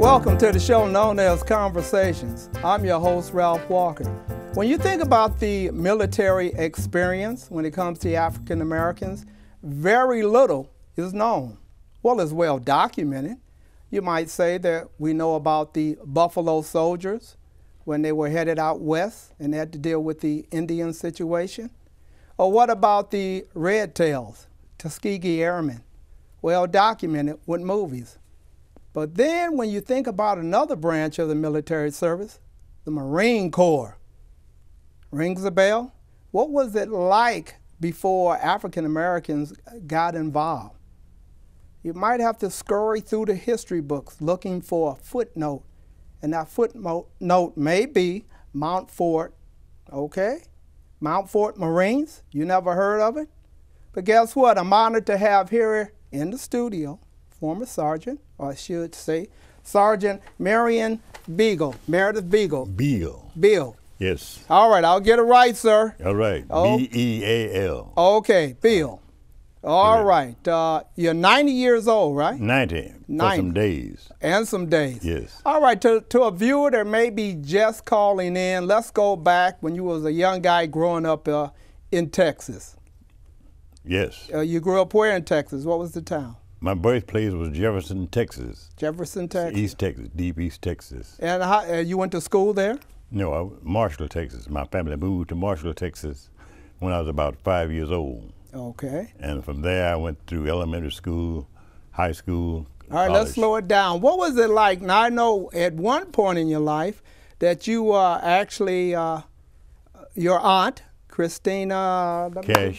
Welcome to the show known as Conversations. I'm your host, Ralph Walker. When you think about the military experience when it comes to African Americans, very little is known. Well, it's well documented. You might say that we know about the Buffalo Soldiers when they were headed out west and had to deal with the Indian situation. Or what about the Red Tails, Tuskegee Airmen? Well documented with movies. But then when you think about another branch of the military service, the Marine Corps, rings a bell? What was it like before African Americans got involved? You might have to scurry through the history books looking for a footnote, and that footnote may be Mount Fort, okay? Mount Fort Marines, you never heard of it? But guess what? I'm honored to have here in the studio former Sergeant, or I should say, Sergeant Marion Beal. Meredith Beal. Beal. Beal. Yes. All right, I'll get it right, sir. All right. Oh. B-E-A-L. Okay, Beal. All right. You're 90 years old, right? 90. 90. For some days. And some days. Yes. All right, to a viewer that may be just calling in, let's go back when you was a young guy growing up in Texas. Yes. You grew up where in Texas? What was the town? My birthplace was Jefferson, Texas. Jefferson, Texas. East Texas, deep East Texas. And you went to school there? No, Marshall, Texas. My family moved to Marshall, Texas when I was about 5 years old. Okay. And from there I went through elementary school, high school, All right, college. Let's slow it down. What was it like? Now, I know at one point in your life that you actually, your aunt, Christina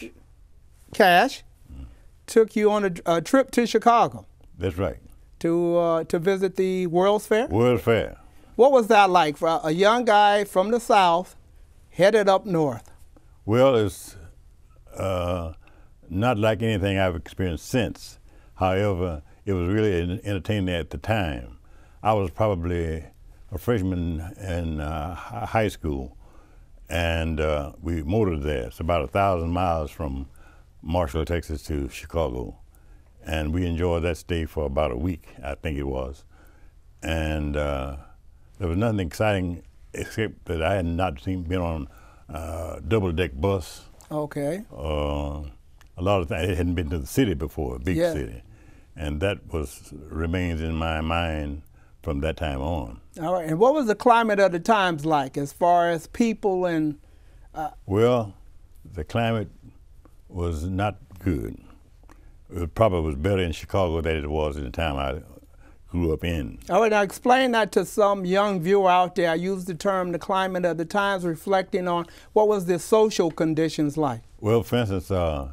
Cash, took you on a trip to Chicago. That's right. To visit the World's Fair? World's Fair. What was that like for a young guy from the South headed up north? Well, it's not like anything I've experienced since. However, it was really entertaining at the time. I was probably a freshman in high school, and we motored there. It's about 1,000 miles from Marshall, Texas to Chicago. And we enjoyed that stay for about a week, I think it was. And there was nothing exciting except that I had not been on a double-deck bus. Okay. A lot of things. I hadn't been to the city before, a big city. And that remains in my mind from that time on. All right. And what was the climate of the times like as far as people and? Well, the climate was not good. It probably was better in Chicago than it was in the time I grew up in. All right, now explain that to some young viewer out there. I use the term the climate of the times, reflecting on what was the social conditions like. Well, for instance,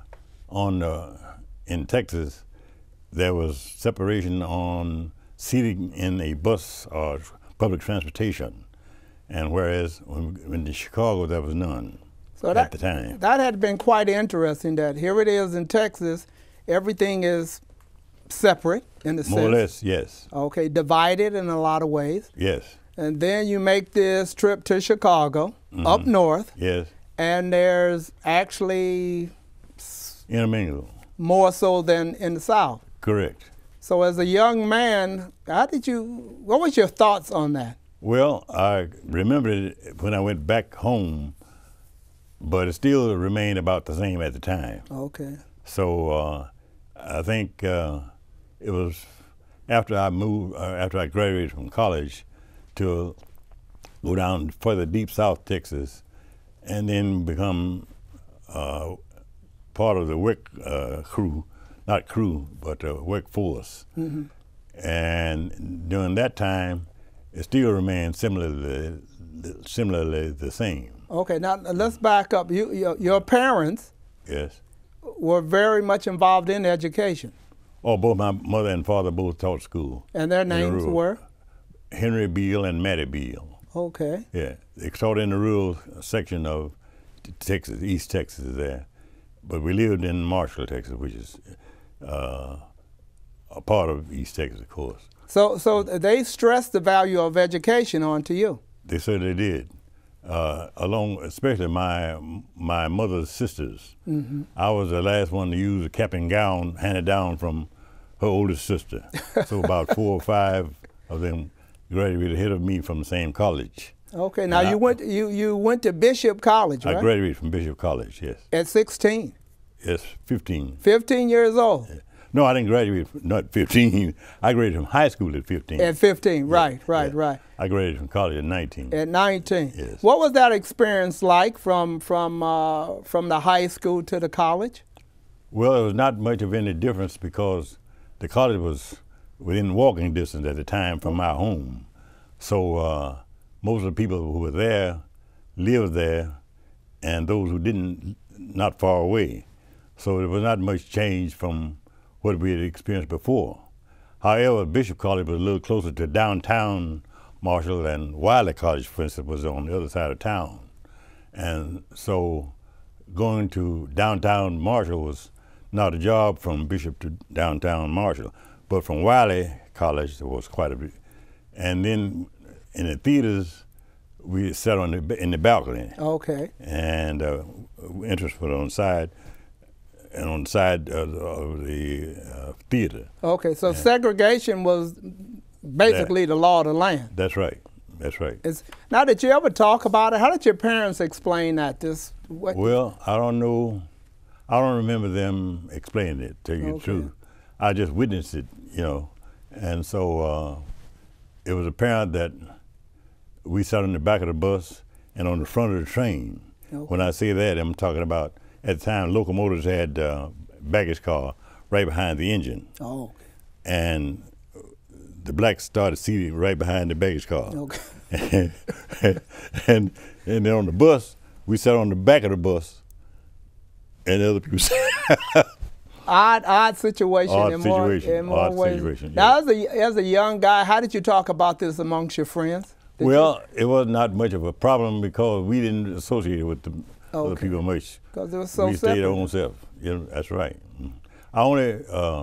in Texas, there was separation on seating in a bus or public transportation, and whereas in Chicago there was none. So at the time. That had been quite interesting that here it is in Texas, everything is separate in a sense. More or less, yes. Okay, divided in a lot of ways. Yes. And then you make this trip to Chicago, up north. Yes. And there's actually intermingled. More so than in the South. Correct. So as a young man, what was your thoughts on that? Well, I remember it when I went back home, but it still remained about the same at the time. Okay. So I think it was after I graduated from college to go down further deep South Texas and then become part of the work crew, not crew, but workforce. Mm-hmm. And during that time, it still remained similarly the same. Okay, now let's back up. Your parents were very much involved in education. Oh, both my mother and father both taught school. And their names were? Henry Beal and Mattie Beal. Okay. Yeah, they taught in the rural section of Texas, East Texas there. But we lived in Marshall, Texas, which is a part of East Texas, of course. So they stressed the value of education onto you. They certainly did. Especially my mother's sisters. Mm-hmm. I was the last one to use a cap and gown handed down from her oldest sister. So about 4 or 5 of them graduated ahead of me from the same college. Okay, now you went to Bishop College, right? I graduated from Bishop College, yes. At 16? Yes, 15. 15 years old? Yeah. No, I didn't graduate, not 15. I graduated from high school at 15. At 15, right, yeah. right. I graduated from college at 19. At 19. Yes. What was that experience like from the high school to the college? Well, it was not much of any difference because the college was within walking distance at the time from my home. So most of the people who were there lived there, and those who didn't, not far away. So there was not much change from what we had experienced before. However, Bishop College was a little closer to downtown Marshall, and Wiley College, for instance, was on the other side of town. And so going to downtown Marshall was not a job from Bishop to downtown Marshall, but from Wiley College there was quite a bit. And then in the theaters, we sat in the balcony. Okay. And entrance was on the side, and on the side of the theater. Okay, so segregation was basically the law of the land. That's right. That's right. Now, did you ever talk about it? How did your parents explain that? Well, I don't know. I don't remember them explaining it, to tell you the truth. I just witnessed it, you know. And so it was apparent that we sat on the back of the bus and on the front of the train. Okay. When I say that, I'm talking about at the time locomotives had baggage car right behind the engine. Oh. Okay. And the blacks started seated right behind the baggage car. Okay. and then on the bus, we sat on the back of the bus, and the other people sat. Odd situation. Odd situation. In more ways. Situation. Now, as a young guy, how did you talk about this amongst your friends? Well, it was not much of a problem because we didn't associate with the other people much. Because it was so we stayed our own self. You know, that's right. I only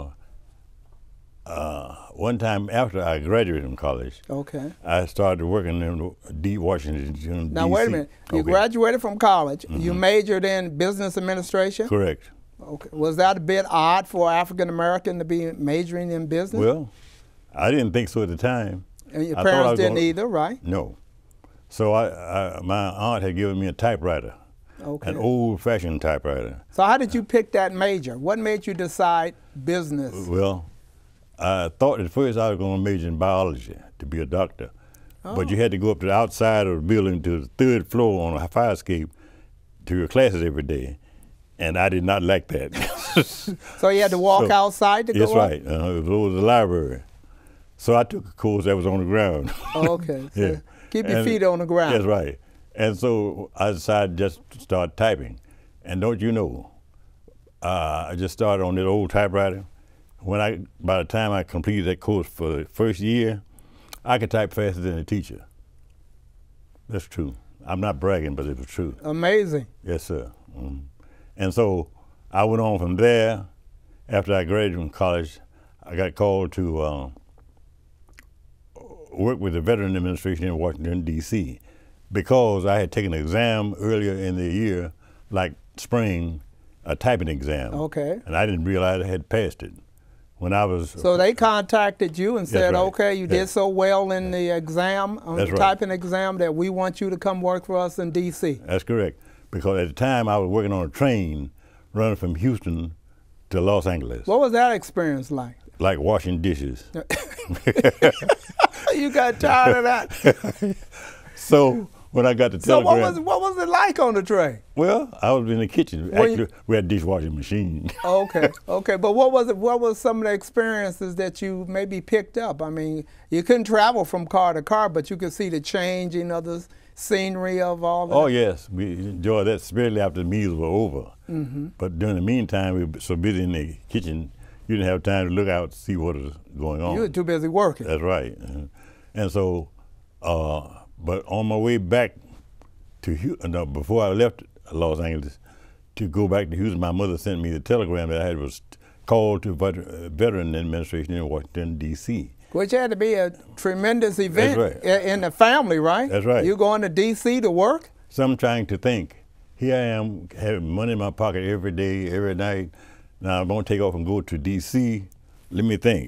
one time after I graduated from college, I started working in Washington, D.C. Now, wait a minute. You graduated from college. You majored in business administration? Correct. Okay. Was that a bit odd for an African American to be majoring in business? Well, I didn't think so at the time. And your parents didn't either, right? No. So my aunt had given me a typewriter, an old-fashioned typewriter. So how did you pick that major? What made you decide business? Well, I thought at first I was going to major in biology to be a doctor. But you had to go up to the outside of the building to the third floor on a fire escape to your classes every day. And I did not like that. So you had to walk outside to go up? That's right. It was the library. So I took a course that was on the ground. Okay. So keep your feet on the ground. That's right. And so I decided just to start typing. And don't you know, I just started on that old typewriter. By the time I completed that course for the first year, I could type faster than a teacher. That's true. I'm not bragging, but it was true. Amazing. Yes, sir. And so I went on from there. After I graduated from college, I got called to work with the Veteran Administration in Washington, D.C. because I had taken an exam earlier in the year, like spring, a typing exam. Okay. And I didn't realize I had passed it. When I was So they contacted you and said, right. okay, you did so well in the exam, on the typing exam, that we want you to come work for us in D.C. That's correct. Because at the time I was working on a train running from Houston to Los Angeles. What was that experience like? Like washing dishes. You got tired of that? So when I got the telegram. So what was it like on the train? Well, I was in the kitchen. Actually, we had a dishwashing machine. Okay. But what was some of the experiences that you maybe picked up? I mean, you couldn't travel from car to car, but you could see the changing of the scenery of all that. Oh yes, we enjoyed that, especially after the meals were over. But during the meantime, we were so busy in the kitchen, you didn't have time to look out to see what was going on. You were too busy working. That's right. And so, but on my way back to before I left Los Angeles to go back to Houston, my mother sent me the telegram that I had was called to Veteran Administration in Washington, D.C. Which had to be a tremendous event in the family, right? That's right. You going to D.C. to work? So I'm trying to think. Here I am having money in my pocket every day, every night. Now I'm going to take off and go to D.C. Let me think.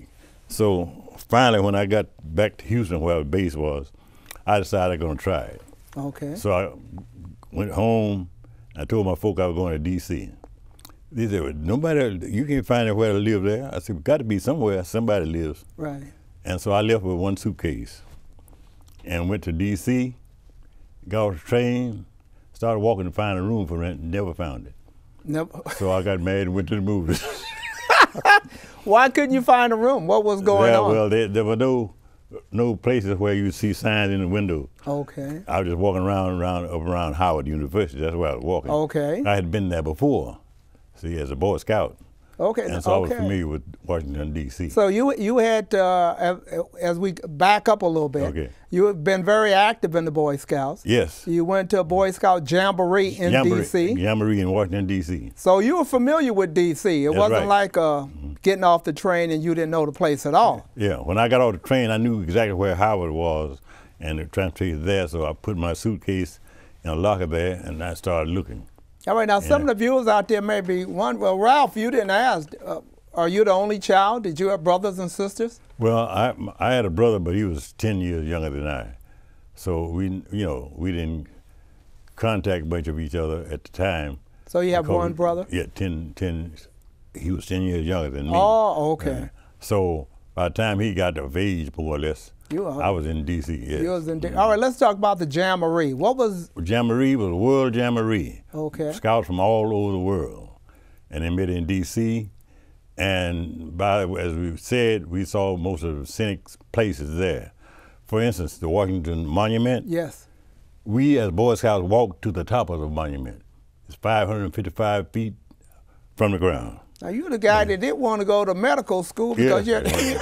So finally, when I got back to Houston, where the base was, I decided I'm going to try it. Okay. So I went home. I told my folk I was going to D.C. They said, well, nobody, you can't find anywhere to live there. I said, got to be somewhere somebody lives. Right. And so I left with one suitcase and went to D.C., got off the train, started walking to find a room for rent, never found it. Nope. So I got married and went to the movies. Why couldn't you find a room? What was going on? Well, there were no places where you see signs in the window. Okay. I was just walking around Howard University. That's where I was walking. Okay. I had been there before, see, as a Boy Scout. Okay. And so I was familiar with Washington, D.C. So you had, as we back up a little bit, Okay. you have been very active in the Boy Scouts. Yes. You went to a Boy Scout Jamboree in D.C. Jamboree in Washington, D.C. So you were familiar with D.C. It That's wasn't right. like getting off the train and you didn't know the place at all. Yeah, when I got off the train, I knew exactly where Howard was and the transportation there, so I put my suitcase in a locker there and I started looking. All right, now some of the viewers out there may be wondering, well, Ralph, you didn't ask, are you the only child? Did you have brothers and sisters? Well, I had a brother, but he was 10 years younger than I. So we didn't contact much of each other at the time. So you have one brother? Yeah, 10, he was 10 years younger than me. Oh, okay. So by the time he got of age, more or less, I was in D.C., yes. You was in All right, let's talk about the Jamboree. What was... Jamboree was a World Jamboree. Okay. Scouts from all over the world. And they met in D.C., and as we said, we saw most of the scenic places there. For instance, the Washington Monument. Yes. We as Boy Scouts walked to the top of the monument. It's 555 feet from the ground. Now you're the guy that didn't want to go to medical school because you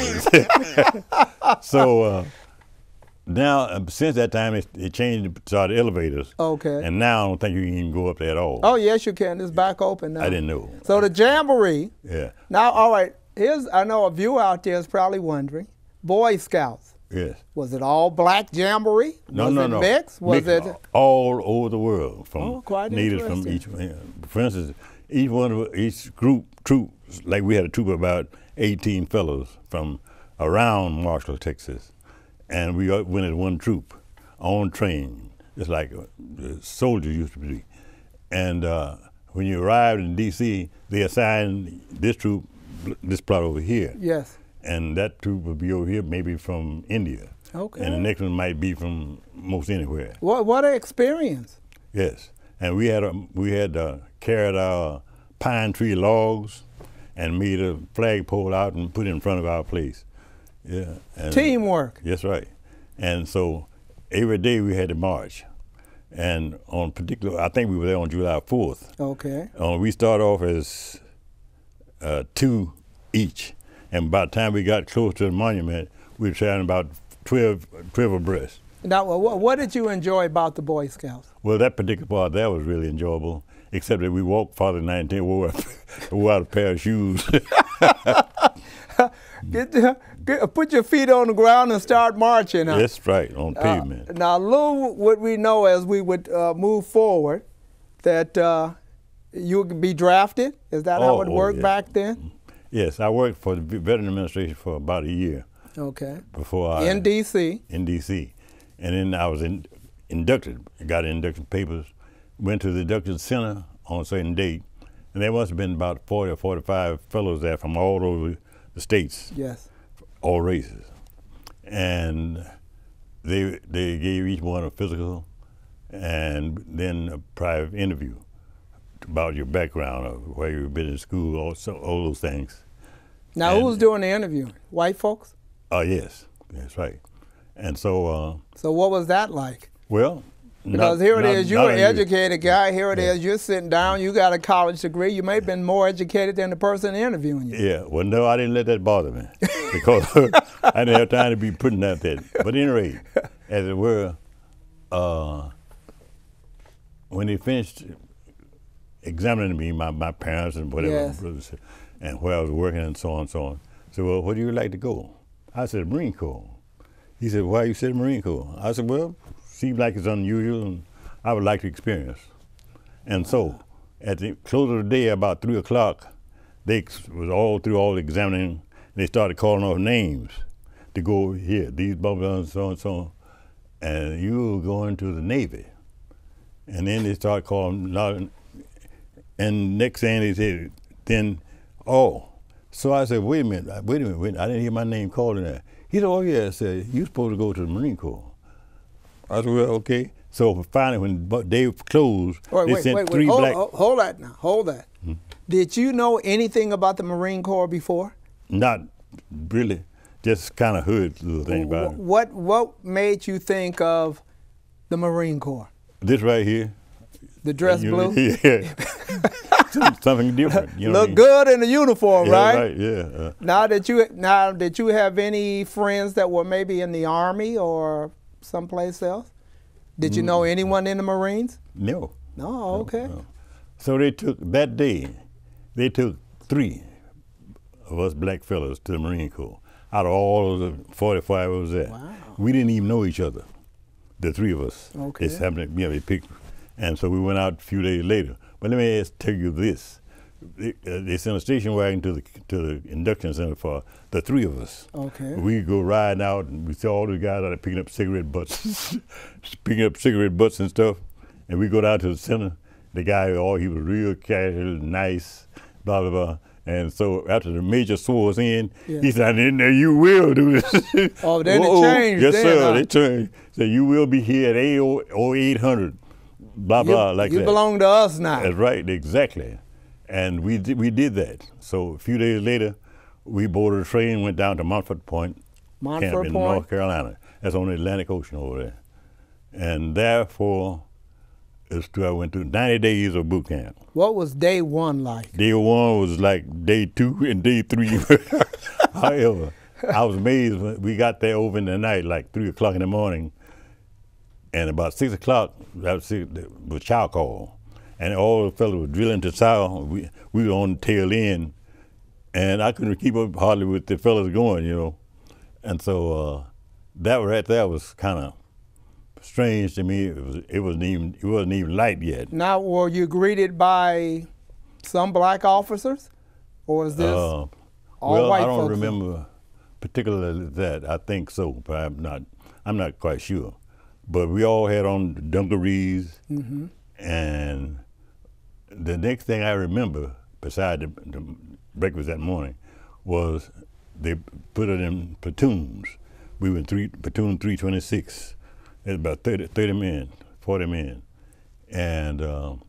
So now, since that time, it changed to the elevators. Okay. And now I don't think you can even go up there at all. Oh, yes, you can. It's back open now. I didn't know. So the Jamboree. Yeah. Now, all right, I know a viewer out there is probably wondering, Boy Scouts. Yes. Was it all black Jamboree? No. Was it mixed? Was it all over the world, from quite natives from interesting. For instance, each troop, like we had a troop of about 18 fellows from around Marshall, Texas, and we went as one troop on train, just like soldiers used to be. And when you arrived in D.C., they assigned this troop, this plot over here. Yes. And that troop would be over here, maybe from India. Okay. And the next one might be from most anywhere. What an experience. Yes. And we had carried our pine tree logs and made a flagpole out and put it in front of our place. Yeah. And teamwork. That's right. And so every day we had to march. And on particular, I think we were there on July 4th. Okay. We started off as 2 each. And by the time we got close to the monument, we were traveling about 12 abreast. Now, what did you enjoy about the Boy Scouts? Well, that particular part there was really enjoyable, except that we walked farther than 19, wore out a pair of shoes. Put your feet on the ground and start marching. Huh? That's right, on pavement. Now, little would we know as we would move forward that you would be drafted? Is that how it worked back then? Yes, I worked for the Veteran Administration for about a year. Okay. Before in D.C.? In D.C. And then I was inducted, got induction papers, went to the induction center on a certain date, and there must have been about 40 or 45 fellows there from all over the states. Yes. All races. And they gave each one a physical and then a private interview about your background, or where you've been in school, all those things. Now, who was doing the interview? White folks? Oh, yes, that's right. And so... so what was that like? Well... Because here it is, you're an educated guy, here it is, you're sitting down, you got a college degree, you may have been more educated than the person interviewing you. Yeah, well, no, I didn't let that bother me, because I didn't have time to be putting out that. But at any rate, as it were, when they finished examining me, my parents and whatever, yes. brothers, and where I was working and so on, said, well, where do you like to go? I said, Marine Corps. He said, why you said Marine Corps? I said, well, seems like it's unusual and I would like to experience. And so at the close of the day, about 3 o'clock, they was all through all the examining, They started calling off names to go here. These bumpers, so and so, and you were going to the Navy. And then they started calling, and next thing they said, then, oh. So I said, wait a minute, I didn't hear my name called in there. He said, oh yeah, I said, you're supposed to go to the Marine Corps. I said, well, okay. So finally, when they closed, they sent three black. Hold that now, hold that. Hmm? Did you know anything about the Marine Corps before? Not really, just kind of heard a little thing about it. What made you think of the Marine Corps? This right here. The dress blue? Yeah. Something different. You know Look good in the uniform, yeah, right? Right, yeah. Now did you have any friends that were maybe in the Army or someplace else? Did you know anyone in the Marines? No. No, okay. No. So that day, they took 3 of us black fellas to the Marine Corps. Out of all of the 45 was there. Wow. We didn't even know each other, the 3 of us. Okay. It's happening, they picked. And so we went out a few days later. But let me tell you this. They sent a station wagon to the induction center for the 3 of us. Okay. We go riding out, and we saw all the guys out there picking up cigarette butts, and stuff. And we go down to the center. The guy, he was real casual, nice, blah, blah, blah. And so after the major swore us in, he said, you will do this. Oh, then it changed. Yes, sir, huh? they changed. So you will be here at 800, blah, blah, like that. You belong to us now. That's right, exactly. And we did that. So a few days later, we boarded a train, went down to Montford Point Camp in North Carolina. That's on the Atlantic Ocean over there. And therefore, I went through 90 days of boot camp. What was day 1 like? Day 1 was like day 2 and day 3. However, I was amazed when we got there over in the night, like 3 o'clock in the morning. And about 6 o'clock, was chow call. And all the fellas were drilling to chow. We were on the tail end. And I couldn't keep up hardly with the fellas going, And so that right there was kind of strange to me. It wasn't even light yet. Now, were you greeted by some black officers, or was this all white folks? I don't remember particularly that. I think so, but I'm not quite sure. But we all had on dungarees, and the next thing I remember, beside the breakfast that morning, was they put it in platoons. We were in platoon 326. There's about 30 men, 40 men. And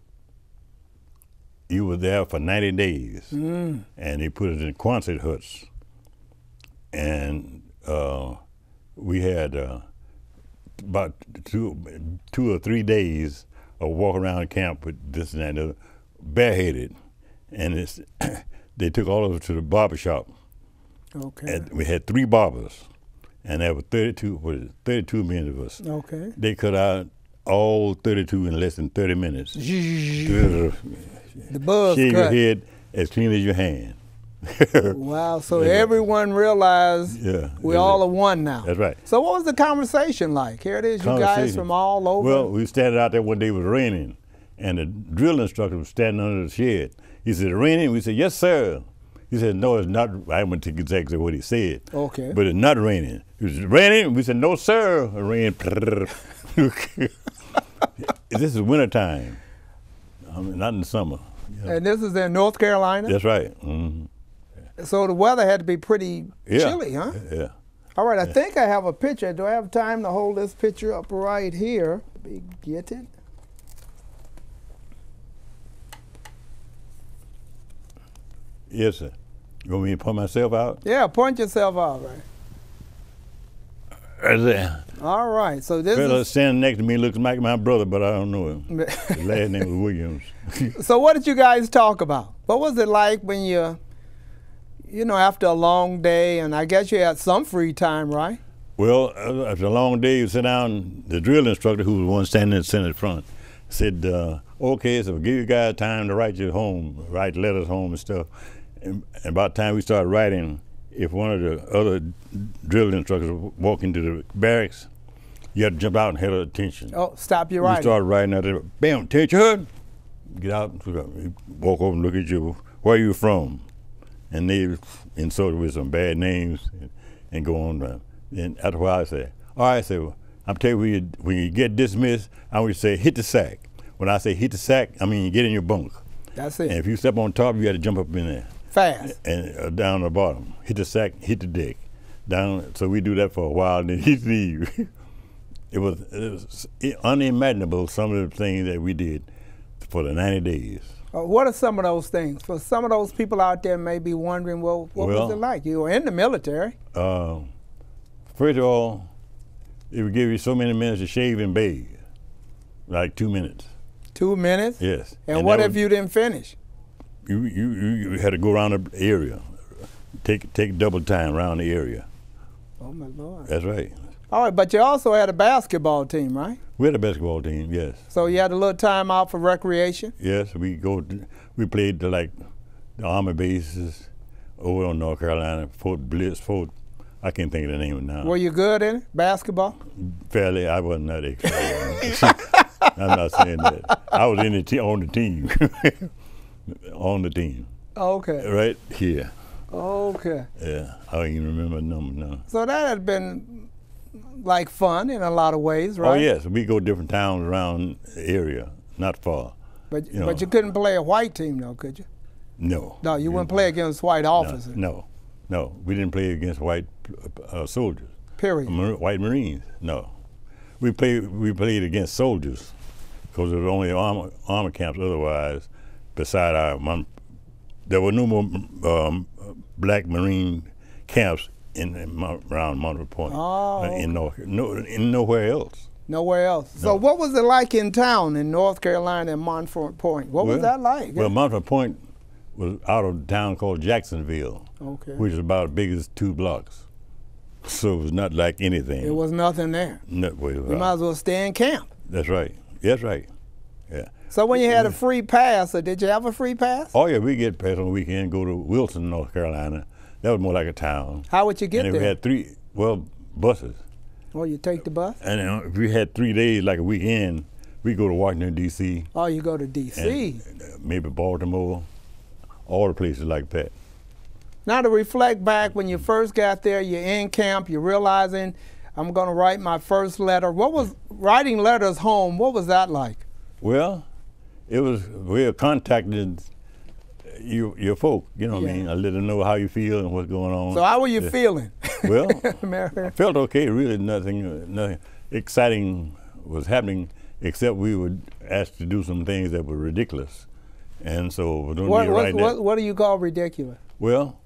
you were there for 90 days. And they put it in Quonset huts. And we had about two or 3 days of walk around camp with this and that and the other, bareheaded. And they took all of us to the barber shop. Okay. And we had 3 barbers. And there were 32 men of us. Okay. They cut out all 32 in less than 30 minutes. The buzz Shave cut. your head as clean as your hand. Wow, so everyone realized we all are one now. That's right. So what was the conversation like? Here it is, you guys from all over. Well, we standing out there one day, it was raining, and the drill instructor was standing under the shed. He said, raining? We said, yes, sir. He said, no, it's not. I wouldn't take exactly what he said. Okay. But it's not raining. It was raining? We said, no, sir. It rained. This is wintertime. Not in the summer. And this is in North Carolina? That's right. So the weather had to be pretty chilly, huh? Yeah. All right, I think I have a picture. Do I have time to hold this picture up right here? Get it? Yes, sir. You want me to point myself out? Yeah, point yourself out, right? Right there. All right, so this fellow is standing next to me looks like my brother, but I don't know him. His last name was Williams. So what did you guys talk about? What was it like when after a long day, and I guess you had some free time, right? Well, after a long day, you sit down, the drill instructor, who was the one standing in the center front, said, okay, so we'll give you guys time to write letters home and stuff. And about the time we started writing, if one of the other drill instructors walked into the barracks, you had to jump out and head attention. Oh, stop your writing. We started writing out there, bam, attention, get out, walk over and look at you. Where are you from? and they insulted with some bad names and go on. And after a while I said, all right, I said, well, I'm telling you, when you get dismissed, I want you to say, hit the sack. When I say hit the sack, I mean you get in your bunk. That's it. And if you step on top, you got to jump up in there. Fast. And down the bottom. Hit the sack, hit the deck. Down. So we do that for a while, and then he'd leave. It was unimaginable, some of the things that we did for the 90 days. What are some of those things? For some of those people out there may be wondering, well, what was it like? You were in the military. First of all, it would give you so many minutes to shave and bathe. Like 2 minutes. 2 minutes? Yes. And what if you didn't finish? You had to go around the area. Take double time around the area. Oh, my Lord. That's right. All right, but you also had a basketball team, right? We had a basketball team, yes. So you had a little time out for recreation? Yes, we played like the Army bases over on North Carolina, Fort Bliss, I can't think of the name of it now. Were you good in it, basketball? Fairly, I wasn't that expert. I'm not saying that. I was on the team. On the team. Okay. Right here. Okay. Yeah, I don't even remember the number now. So that had been like fun in a lot of ways, right? Oh yes, we go different towns around the area, not far. But you couldn't play a white team though, could you? No. No, you wouldn't play against white officers. No, we didn't play against white soldiers. Period. White Marines. No, we played against soldiers because there was only armor camps. Otherwise, beside there were no more black Marine camps around Monroe Point. Oh, okay. in nowhere else. Nowhere else. No. So what was it like in town in North Carolina and Montfort Point? What was that like? Well, Montfort Point was out of a town called Jacksonville, okay, which is about as big as 2 blocks. So it was not like anything. It was nothing there. No, you might as well stay in camp. That's right. That's right. Yeah. So when you had a free pass, or did you have a free pass? Oh yeah, we get pass on the weekend, go to Wilson, North Carolina. That was more like a town. How would you get there? We had buses. Oh, you take the bus? And if we had 3 days, like a weekend, we go to Washington, D.C. Oh, you go to D.C. Maybe Baltimore, all the places like that. Now to reflect back, when you first got there, you're in camp, you're realizing, I'm going to write my first letter. What was writing letters home, what was that like? Well, we contacted your folk, you know what I mean? I let them know how you feel and what's going on. So how were you feeling? Well, I felt okay, really nothing exciting was happening, except we were asked to do some things that were ridiculous. And so what do you call ridiculous? Well,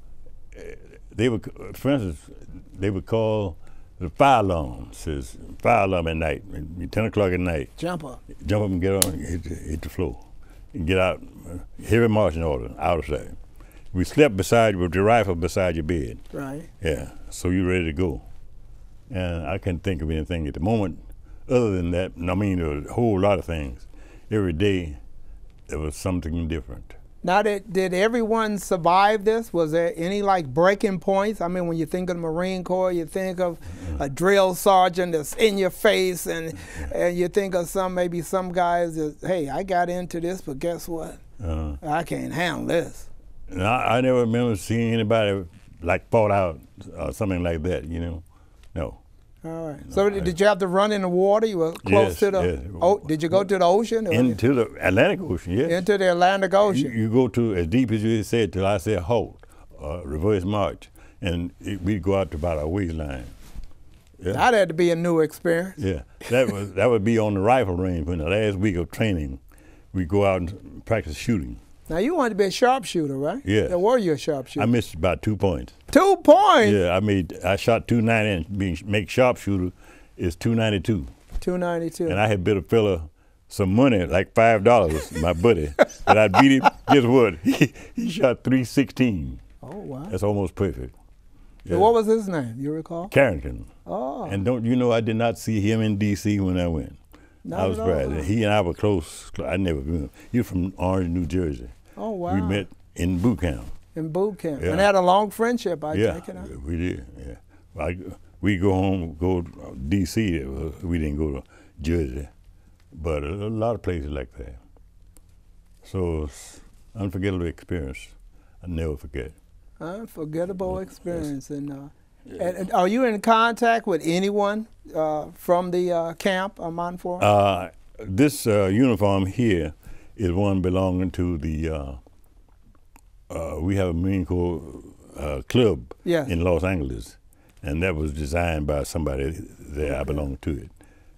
for instance, they would call the fire alarm, says fire alarm at night, 10 o'clock at night. Jump up. Jump up and get on, hit the floor, and get out, heavy marching order, outside. We slept beside with your rifle beside your bed. Right. Yeah, so you're ready to go. And I couldn't think of anything at the moment other than that. I mean, there was a whole lot of things. Every day, there was something different. Now, did everyone survive this? Was there any like breaking points? I mean, when you think of the Marine Corps, you think of a drill sergeant that's in your face, and you think of maybe some guys that, hey, I got into this, but guess what? I can't handle this. And I never remember seeing anybody like fought out or something like that, you know. No. All right. So did you have to run in the water? You were close to the. Yes. Oh, did you go to the ocean? Into the Atlantic Ocean, yes. Into the Atlantic Ocean. You go to as deep as you said till I said halt, reverse march, and we'd go out to about our waistline. Yeah. That had to be a new experience. Yeah, that would be on the rifle range. When the last week of training, we go out and practice shooting. Now you wanted to be a sharpshooter, right? Yeah. Or were you a sharpshooter? I missed about 2 points. 2 points? Yeah, I shot 290, and make sharpshooter is 292. 292. And I had bid a fella some money, like $5, my buddy, but I beat him. Guess what? He shot 316. Oh wow. That's almost perfect. Yeah. So what was his name? You recall? Carrington. Oh. And don't you know I did not see him in D.C. when I went. I was surprised. He and I were close. I never knew him. He was from Orange, New Jersey. Oh, wow. We met in boot camp. In boot camp. Yeah. And had a long friendship, I take it out. Yeah, we did, yeah. We go home, go to D.C. We didn't go to Jersey, but a lot of places like that. So it's unforgettable experience. I never forget. Unforgettable experience. Yes. And are you in contact with anyone from the camp, Monfort? This uniform here is one belonging to the, we have a Marine Corps club in Los Angeles, and that was designed by somebody there. I belong to it.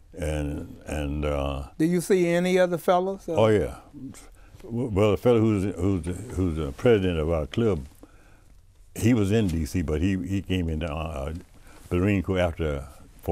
And do you see any other fellows? Oh yeah. Well, the fellow who's the president of our club, he was in D.C., but he came into the Marine Corps after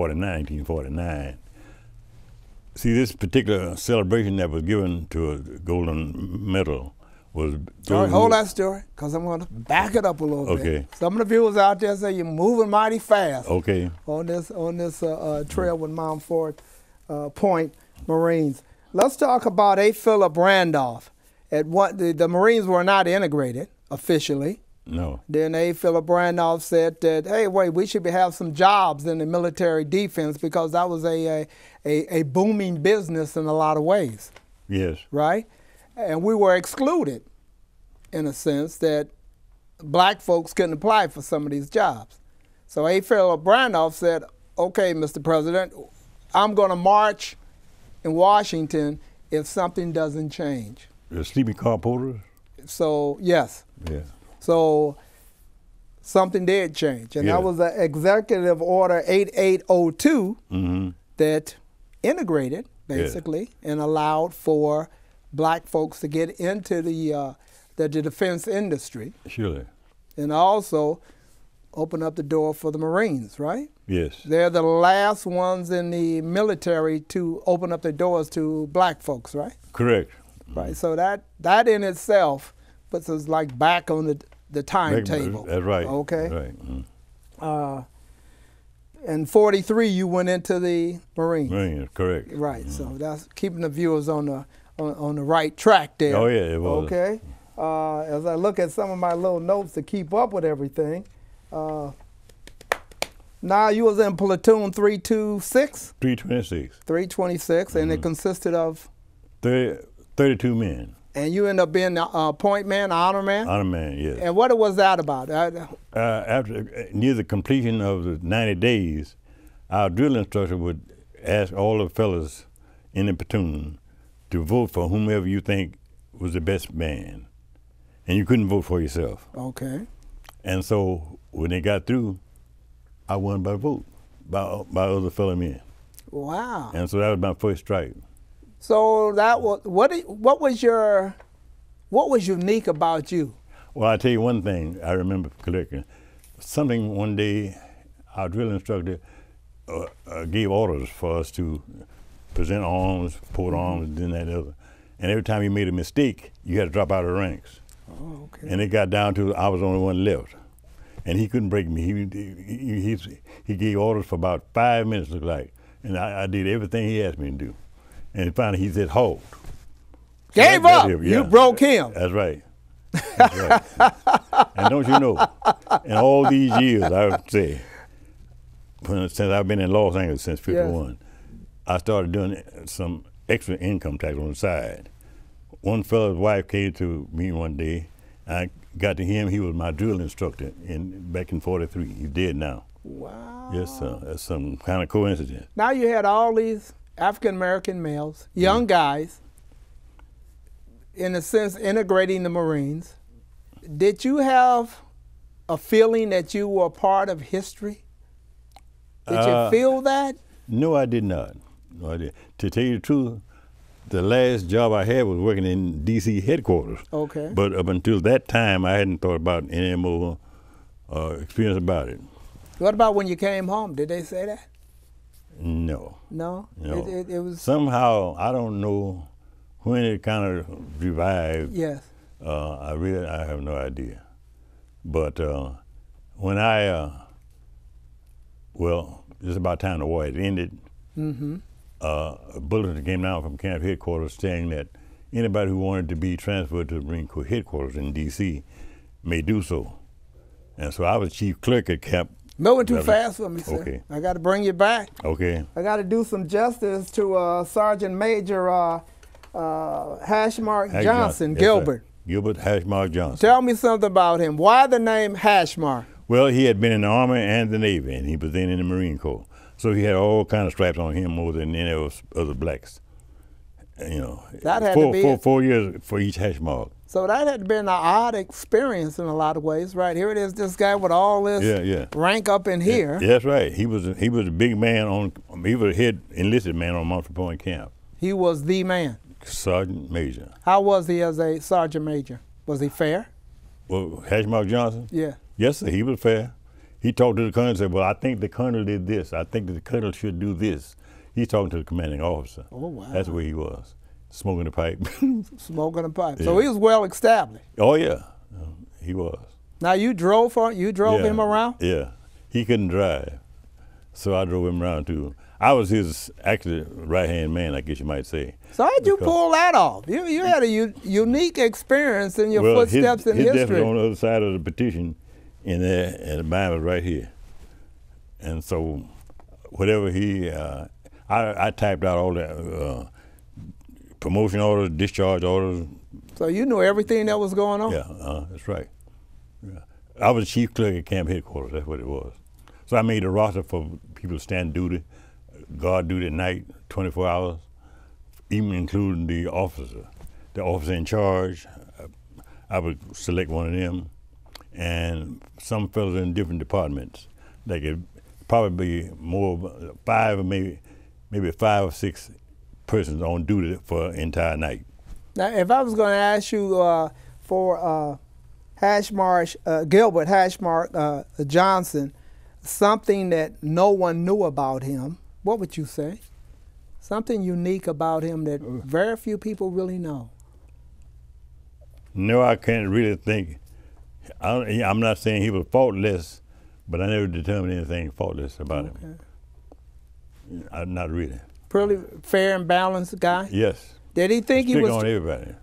1949. See, this particular celebration that was given to a golden medal was... All right, hold that story, because I'm going to back it up a little bit. Some of the viewers out there say you're moving mighty fast on this trail with Montfort Point Marines. Let's talk about A. Philip Randolph. The Marines were not integrated officially. No. Then A. Philip Randolph said that, hey, wait, we should have some jobs in the military defense, because that was a booming business in a lot of ways. Yes. Right? And we were excluded, in a sense, that black folks couldn't apply for some of these jobs. So A. Philip Randolph said, okay, Mr. President, I'm going to march in Washington if something doesn't change. The sleeping car porters? So, yes. Yeah. So something did change, and that was an Executive Order 8802 that integrated, basically, and allowed for black folks to get into the defense industry. Surely. And also open up the door for the Marines, right? Yes. They're the last ones in the military to open up their doors to black folks, right? Correct. Right. So that in itself puts us like back on the timetable. That's right. Okay. That's right. In 43, you went into the Marines. Marines, correct. Right. So that's keeping the viewers on the right track there. Oh yeah, it was. Okay. As I look at some of my little notes to keep up with everything, now you was in platoon 326. 326. 326, and it consisted of 32 men. And you end up being a point man, honor man? Honor man, yes. And what was that about? After near the completion of the 90 days, our drill instructor would ask all the fellas in the platoon to vote for whomever you think was the best man. And you couldn't vote for yourself. Okay. And so when they got through, I won by vote, by other fellow men. Wow. And so that was my first strike. So that was what was unique about you? Well, I'll tell you one thing I remember correctly. Something one day, our drill instructor gave orders for us to present arms, port arms, and that and other. And every time you made a mistake, you had to drop out of the ranks. Oh, okay. And it got down to I was the only one left. And he couldn't break me. He gave orders for about 5 minutes, looked like. And I did everything he asked me to do. And finally he said, halt. So Gave up. You broke him. That's right. That's right. And don't you know, in all these years, I would say, since I've been in Los Angeles since '51, I started doing some extra income tax on the side. One fellow's wife came to me one day. I got to him. He was my drill instructor back in '43. He's dead now. Wow. Yes, sir. That's some kind of coincidence. Now you had all these African-American males, young guys, in a sense, integrating the Marines. Did you have a feeling that you were a part of history? Did you feel that? No, I did not. No, I did. To tell you the truth, the last job I had was working in D.C. headquarters. Okay. But up until that time, I hadn't thought about any more experience about it. What about when you came home? Did they say that? No. No? No. It was... Somehow, I don't know when it kind of revived. Yes. I have no idea. But when well, just about time the war had ended, a bulletin came down from camp headquarters saying that anybody who wanted to be transferred to the Marine Corps headquarters in D.C. may do so. And so I was chief clerk at camp. Moving too fast for me, sir. Okay. I got to bring you back. Okay. I got to do some justice to Sergeant Major Hashmark Johnson, Yes, Gilbert. Gilbert Hashmark Johnson. Tell me something about him. Why the name Hashmark? Well, he had been in the Army and the Navy, and he was then in the Marine Corps. So he had all kind of stripes on him more than any of other blacks. You know, that had to be 4 years for each hash mark. So that had been an odd experience in a lot of ways, right? Here it is, this guy with all this rank up in here. Yeah, that's right. He was a big man he was a head enlisted man on Montford Point Camp. He was the man. Sergeant Major. How was he as a sergeant major? Was he fair? Well, Hashmark Johnson? Yeah. Yes, sir, he was fair. He talked to the colonel and said, well, I think the colonel did this. I think that the colonel should do this. He's talking to the commanding officer. Oh, wow. That's where he was, smoking the pipe. Smoking the pipe. Yeah. So he was well established. Oh, yeah, he was. Now, you drove him around? Yeah, he couldn't drive, so I drove him around too. I was his actually right-hand man, I guess you might say. So how'd you pull that off? You had a unique experience in your footsteps in history. His desk was on the other side of the petition in there, and mine was right here. And so whatever I typed out all the promotion orders, discharge orders. So you knew everything that was going on? Yeah, that's right. Yeah. I was chief clerk at camp headquarters, that's what it was. So I made a roster for people to stand duty, guard duty at night, 24 hours, even including the officer. The officer in charge, I would select one of them, and some fellows in different departments. They could probably be more, 5 or maybe 5 or 6 persons on duty for an entire night. Now, if I was going to ask you for Gilbert Hashmark Johnson, something that no one knew about him, what would you say? Something unique about him that very few people really know. No, I can't really think. I'm not saying he was faultless, but I never determined anything faultless about him. Not really. Pretty fair and balanced guy? Yes. Did he think he was... Strict on everybody.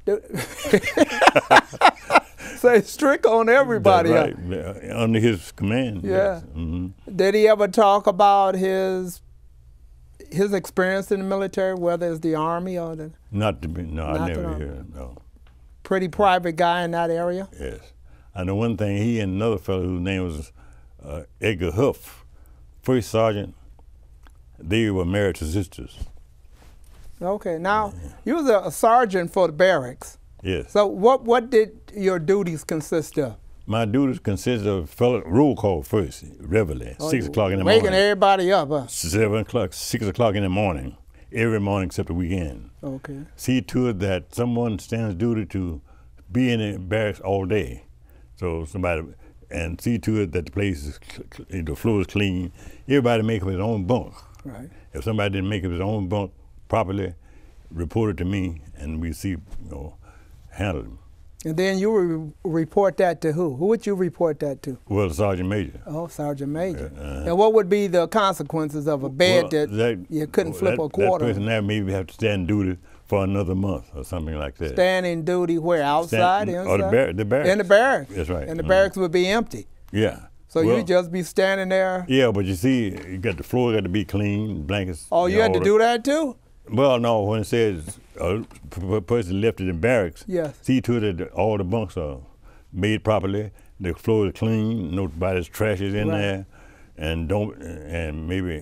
Say strict on everybody. That's right. Under his command. Yeah. Yes. Mm-hmm. Did he ever talk about his experience in the military, whether it's the Army or the... No, I never hear, no. Pretty private guy in that area? Yes. I know one thing, he and another fellow whose name was Edgar Huff, first sergeant, they were married to sisters. Okay, now, you was a sergeant for the barracks. Yes. So what did your duties consist of? My duties consist of roll call first, reveille, 6 o'clock in the morning. Waking everybody up, huh? 7 o'clock, 6 o'clock in the morning, every morning except the weekend. Okay. See to it that someone stands duty to be in the barracks all day. So and see to it that the place is, the floor is clean. Everybody make up his own bunk. Right. If somebody didn't make up his own bunk properly, report it to me, and we see, handle him. And then you would report that to who? Who would you report that to? Well, the Sergeant Major. Oh, Sergeant Major. And what would be the consequences of a bed that you couldn't flip a quarter? That person there maybe have to stand duty for another month or something like that. Standing duty where? Outside? Inside? Or the barracks. In the barracks. That's right. And the barracks would be empty. Yeah. So you'd just be standing there? Yeah, but you see, the floor got to be clean, blankets. Oh, you had to do that too? Well, no, when it says a person left it in barracks, see to it that all the bunks are made properly, the floor is clean, nobody's trash is in there, and maybe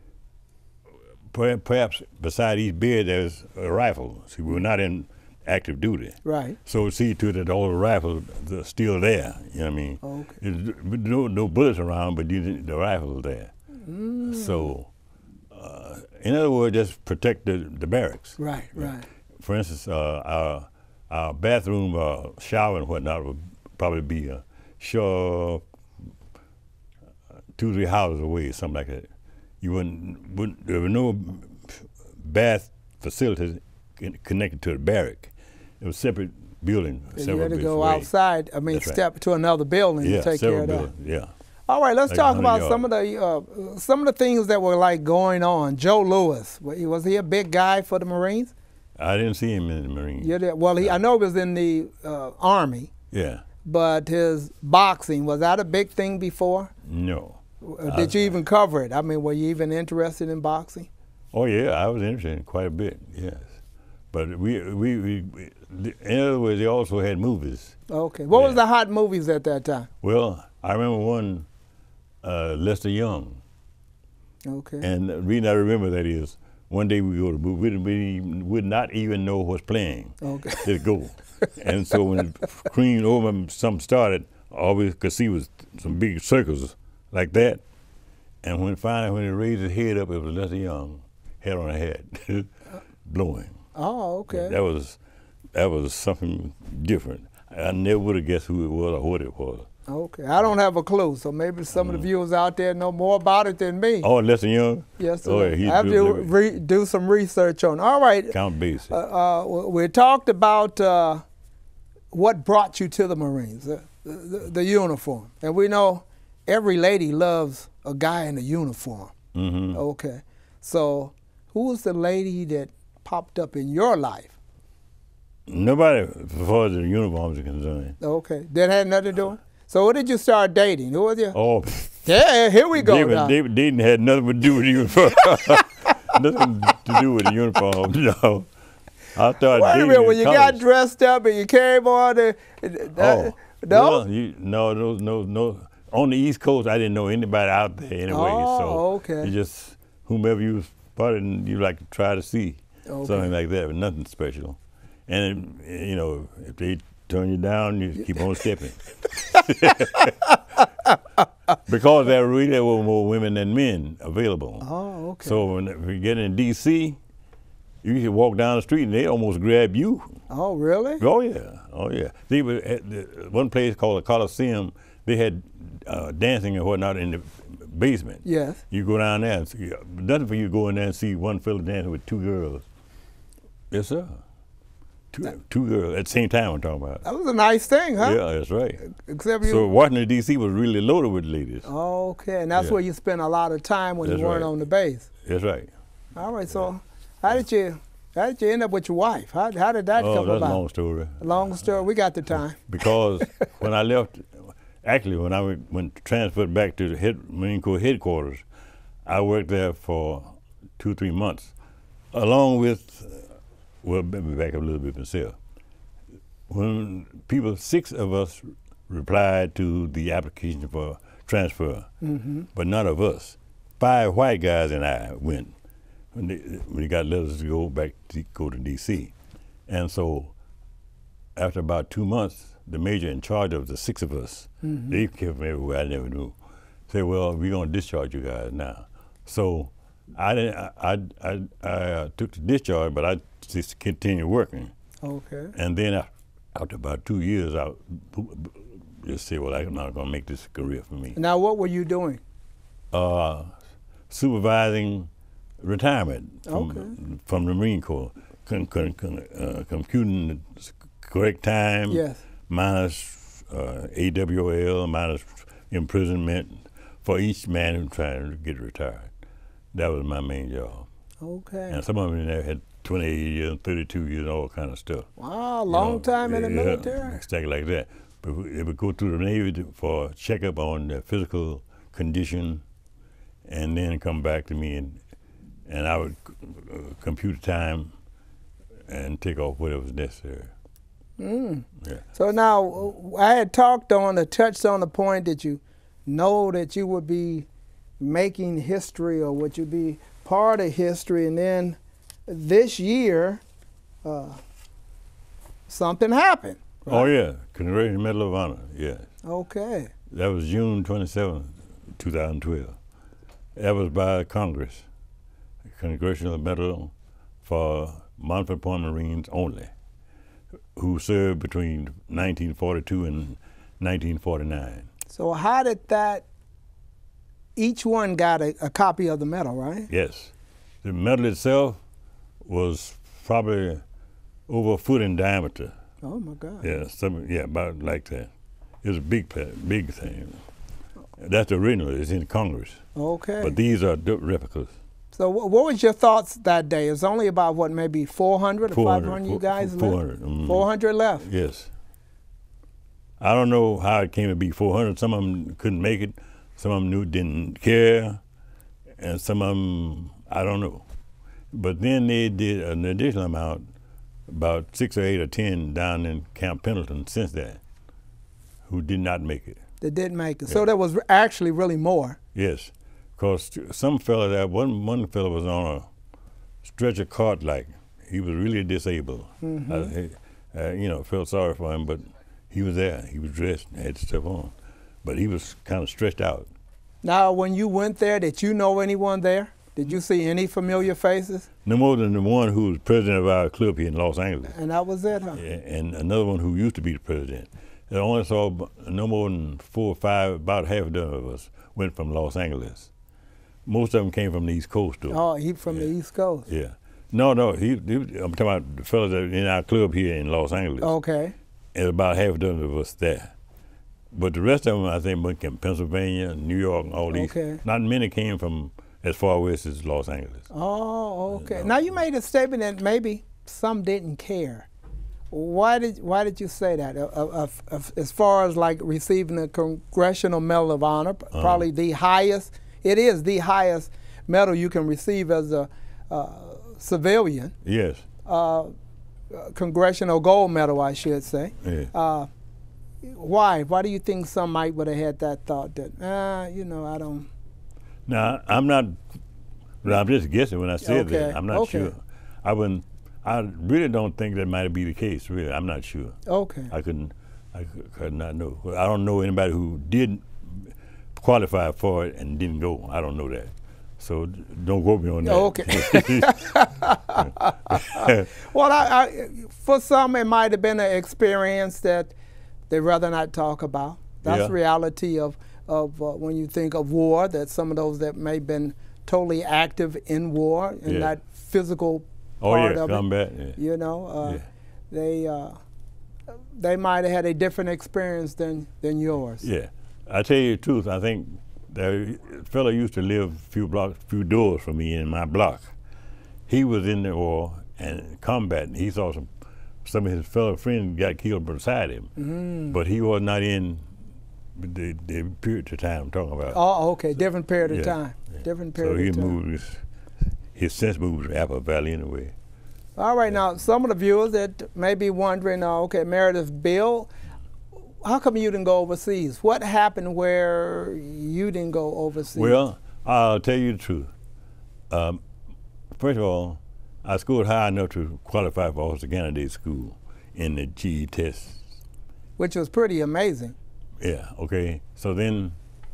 perhaps beside each bed there's a rifle. See, we're not in active duty. Right. So see to it that all the rifles are still there, you know what I mean? Okay. No bullets around, but the rifles are there. So, in other words, just protect the barracks. Right, right. For instance, our bathroom, shower and whatnot would probably be sure 2 or 3 houses away, something like that. You wouldn't there were no bath facilities connected to the barrack. It was a separate building. You had to go outside, step to another building to take care of that. Yeah. All right, let's talk about some of the things that were like going on. Joe Louis, was he a big guy for the Marines? I didn't see him in the Marines. Well, I know he was in the Army. Yeah. But his boxing, was that a big thing before? No. Did you even cover it? Were you even interested in boxing? Oh yeah, I was interested in quite a bit. Yes, But in other words, they also had movies. Okay. What was the hot movies at that time? Well, I remember one, Lester Young. Okay. And the reason I remember that is, one day we go to the movie, we would not even know what's playing. Okay. Just go. And so when the Queen over something started, all we could see was some big circles like that. And finally when he raised his head up, it was Lester Young, head on a head, blowing. Oh, okay. That was something different. I never would have guessed who it was or what it was. Okay, I don't have a clue, so maybe some of the viewers out there know more about it than me. Oh, Lester Young? Yes, sir. Oh, yeah, I have to do some research on it. All right. Count bases. We talked about what brought you to the Marines, the uniform. And we know every lady loves a guy in a uniform. Mm-hmm. Okay. So who was the lady that popped up in your life? Nobody, as far as the uniforms are concerned. Okay. That had nothing to do with it? So what did you start dating? Who was you? Oh. Yeah, here we go. David dating had nothing to do with the uniform. Nothing to do with the uniform, no. I started Wait a dating minute, when you college. got dressed up and you came on the, no? Well, no. On the East Coast, I didn't know anybody out there anyway. Oh, so okay. You just, whomever you spotted, and you like to try to see. Okay. Something like that, but nothing special. And, you know, if they turn you down, you keep on stepping. Because there really were more women than men available. Oh, okay. So when we get in D.C., you could walk down the street and they almost grab you. Oh, really? Oh, yeah. Oh, yeah. See, one place called the Coliseum, they had dancing and whatnot in the basement. Yes. You go down there and see, nothing for you to go in there and see one fella dancing with two girls. Yes, sir. Two girls at the same time I'm talking about. That was a nice thing, huh? Yeah, that's right. Except you. So Washington, D.C. was really loaded with ladies. Okay, and that's where you spent a lot of time when you weren't on the base. That's right. All right, so how did you end up with your wife? How did that come about? Oh, that's a long story. Long story. We got the time. Because when I left, actually when I went transferred back to the Marine Corps headquarters, I worked there for 2-3 months, along with. Well, let me back up a little bit myself. When 6 of us replied to the application for transfer, but none of us. 5 white guys and I went when we got letters to go to D.C. And so after about 2 months, the major in charge of the 6 of us, they kept me everywhere I never knew, said, well, we're going to discharge you guys now. So I took the discharge, but I just continued working. Okay. And then after about 2 years, I just said, well, I'm not going to make this a career for me. Now, what were you doing? Supervising retirement from the Marine Corps, computing the correct time, minus AWL, minus imprisonment for each man who tried to get retired. That was my main job. Okay. And some of them in there had 28 years, 32 years, all kind of stuff. Wow, long time in the military. Stuff like that. But they would go to the Navy for a checkup on their physical condition, and then come back to me, and I would compute the time and take off whatever was necessary. Yeah. So now, I had touched on the point that you know that you would be making history, or would you be part of history, and then this year something happened. Right? Oh yeah, Congressional Medal of Honor, yeah. Okay. That was June 27, 2012. That was by Congress, Congressional Medal for Montford Point Marines only, who served between 1942 and 1949. So how did that, each one got a copy of the medal, right? Yes. The medal itself was probably over a foot in diameter. Oh my God. Yeah, about like that. It was a big thing. That's the original, it's in Congress. Okay. But these are replicas. So what was your thoughts that day? It was only about, what, maybe 400 or 500 you guys 400, left? 400 left? Yes. I don't know how it came to be 400. Some of them couldn't make it. Some of them didn't care. And some of them, I don't know. But then they did an additional amount about 6 or 8 or 10 down in Camp Pendleton since that who did not make it. That didn't make it. Yeah. So there was actually really more. Yes, because some fella that one fella was on a stretcher cart, like he was really disabled. Felt sorry for him, but he was there. He was dressed, had stuff on, but he was kind of stretched out. Now, when you went there, did you know anyone there? Did you see any familiar faces? No more than the one who was president of our club here in Los Angeles. And that was it, huh? Yeah, and another one who used to be the president. I only saw no more than 4 or 5, about half a dozen of us went from Los Angeles. Most of them came from the East Coast, though. Oh, he from the East Coast. Yeah. No, I'm talking about the fellas that in our club here in Los Angeles. Okay. And about half a dozen of us there. But the rest of them, I think, went from Pennsylvania, New York, and all these. Okay. Not many came from as far west as Los Angeles. Oh, okay. Now you made a statement that maybe some didn't care. Why did you say that? As far as like receiving a Congressional Medal of Honor, probably the highest. It is the highest medal you can receive as a civilian. Yes. Congressional Gold Medal, I should say. Yeah. Why? Why do you think some might would have had that thought that, I don't. Now, I'm just guessing when I said that. I'm not sure. I really don't think that might be the case, really. I'm not sure. Okay. I could not know. I don't know anybody who did qualify for it and didn't go. I don't know that. So don't quote me on that. Okay. Well, for some, it might have been an experience that they'd rather not talk about. That's the reality of when you think of war, that some of those that may have been totally active in war and that physical part of combat, they might have had a different experience than yours. Yeah. I tell you the truth, I think the fellow used to live a few doors from me in my block. He was in the war and combat, and he saw some of his fellow friends got killed beside him, but he was not in the period of time I'm talking about. Oh, okay, different period of time. Yeah. Different period of time. So he moved, his sense moved to Apple Valley anyway. All right, now some of the viewers that may be wondering, okay, Meredith, Beal, how come you didn't go overseas? What happened where you didn't go overseas? Well, I'll tell you the truth. First of all, I scored high enough to qualify for Officer Candidate School in the GE test. Which was pretty amazing. Yeah, okay. So then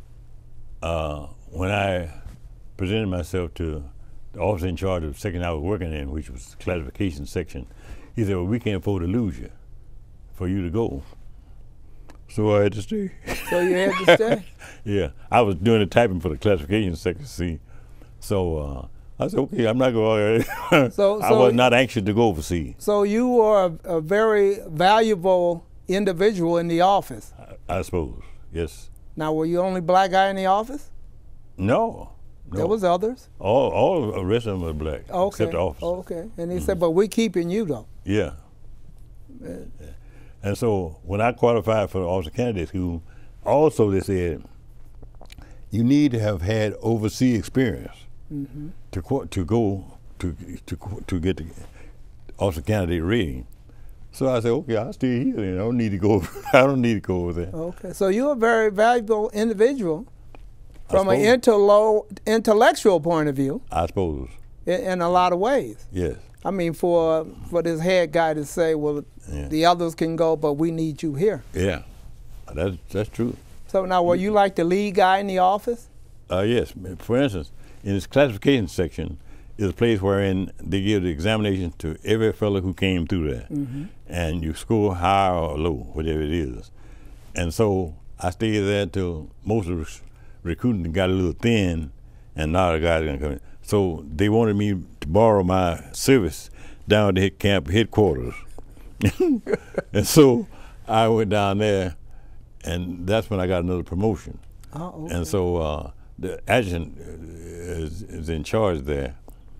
when I presented myself to the officer in charge of the section I was working in, which was the classification section, he said, well, we can't afford to lose you for you to go. So I had to stay. So you had to stay? Yeah. I was doing the typing for the classification section, see. So I said, okay, I'm not going. I was not anxious to go overseas. So you were a very valuable individual in the office. I suppose, yes. Now, were you the only black guy in the office? No. There was others? All the rest of them were black, except the officer. Okay. And he said, but we're keeping you, though. Yeah. And so when I qualified for the Officer Candidate School, also they said, you need to have had overseas experience to go to get the Officer Candidate rating. So I said, okay, I'll stay here. I don't need to go. I don't need to go over there. Okay, so you're a very valuable individual from an intellectual point of view. I suppose. In a lot of ways. Yes. I mean, for this head guy to say, well, the others can go, but we need you here. Yeah, that's true. So now, were you like the lead guy in the office? Yes. For instance, in this classification section is a place wherein they give the examination to every fellow who came through there. And you score high or low, whatever it is. And so I stayed there till most of the recruiting got a little thin, and now the guys are going to come in. So they wanted me to borrow my service down to camp headquarters. And so I went down there, and that's when I got another promotion. Oh, okay. And so the adjutant is in charge there,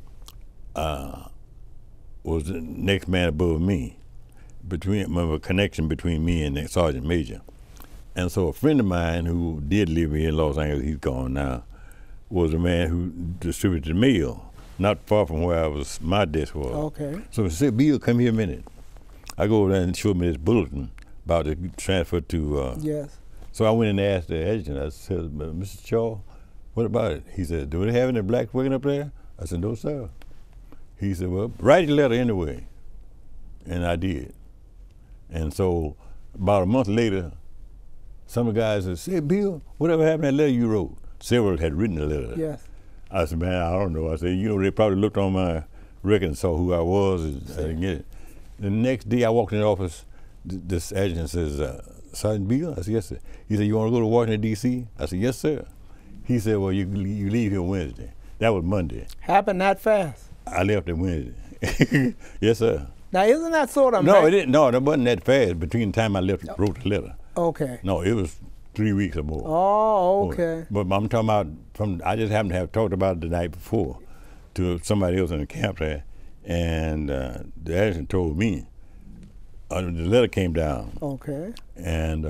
was the next man above me, a connection between me and the sergeant major. And so a friend of mine who did live here in Los Angeles, he's gone now, was a man who distributed the mail not far from where my desk was. Okay. So he said, Beal, come here a minute. I go over there and show me this bulletin about the transfer to. Yes. So I went in and asked the agent. I said, Mr. Shaw, what about it? He said, do they have any blacks working up there? I said, no, sir. He said, well, write your letter anyway. And I did. And so about a month later, some of the guys said, say, Beal, whatever happened to that letter you wrote? Several had written the letter. Yes. I said, man, I don't know. I said, they probably looked on my record and saw who I was and I didn't get it. The next day I walked in the office, this agent says, Sergeant Beal? I said, yes, sir. He said, you want to go to Washington, D.C.? I said, yes, sir. He said, well, you leave here Wednesday. That was Monday. Happened that fast? I left it Wednesday. Yes, sir. Now, isn't that sort of... No, it didn't. No, that wasn't that fast between the time I left wrote the letter. Okay. No, it was 3 weeks or more. Oh, okay. But I'm talking about I just happened to have talked about it the night before to somebody else in the camp there, and the agent told me the letter came down. Okay. And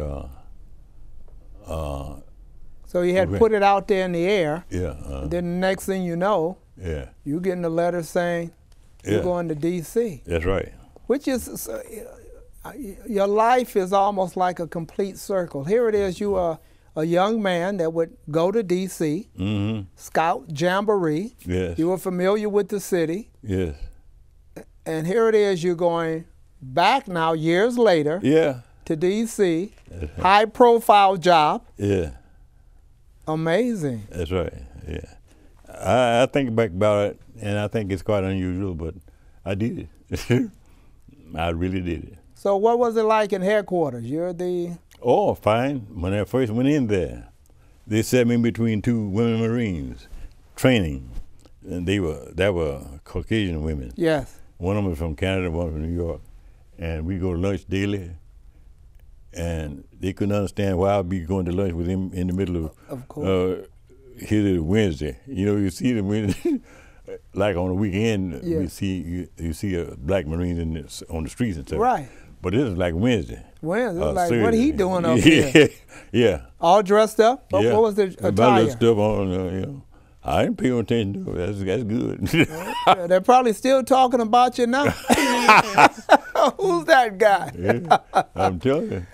so you had put it out there in the air. Yeah. And then the next thing you know, yeah, you getting a letter saying you're going to D.C. That's right. Which is, your life is almost like a complete circle. Here it is, you are a young man that would go to D.C., scout jamboree. Yes. You were familiar with the city. Yes. And here it is, you're going back now, years later, to D.C., high-profile job. Yeah. Amazing. That's right, yeah. I think back about it, and I think it's quite unusual, but I did it. I really did it. So what was it like in headquarters? You're the... Oh, fine. When I first went in there, they set me between two women Marines, training, and they were Caucasian women. Yes. One of them was from Canada, one from New York, and we go to lunch daily, and they couldn't understand why I'd be going to lunch with them in the middle of course. Here Wednesday. You see them Wednesday, like on the weekend, you see black Marines on the streets and stuff. Right. But this is like Wednesday. Wednesday, like what he doing up here? Yeah. All dressed up? Yeah. What was the attire? About little stuff on, I didn't pay no attention to it. That's good. They're probably still talking about you now. Who's that guy? Yeah, I'm telling you.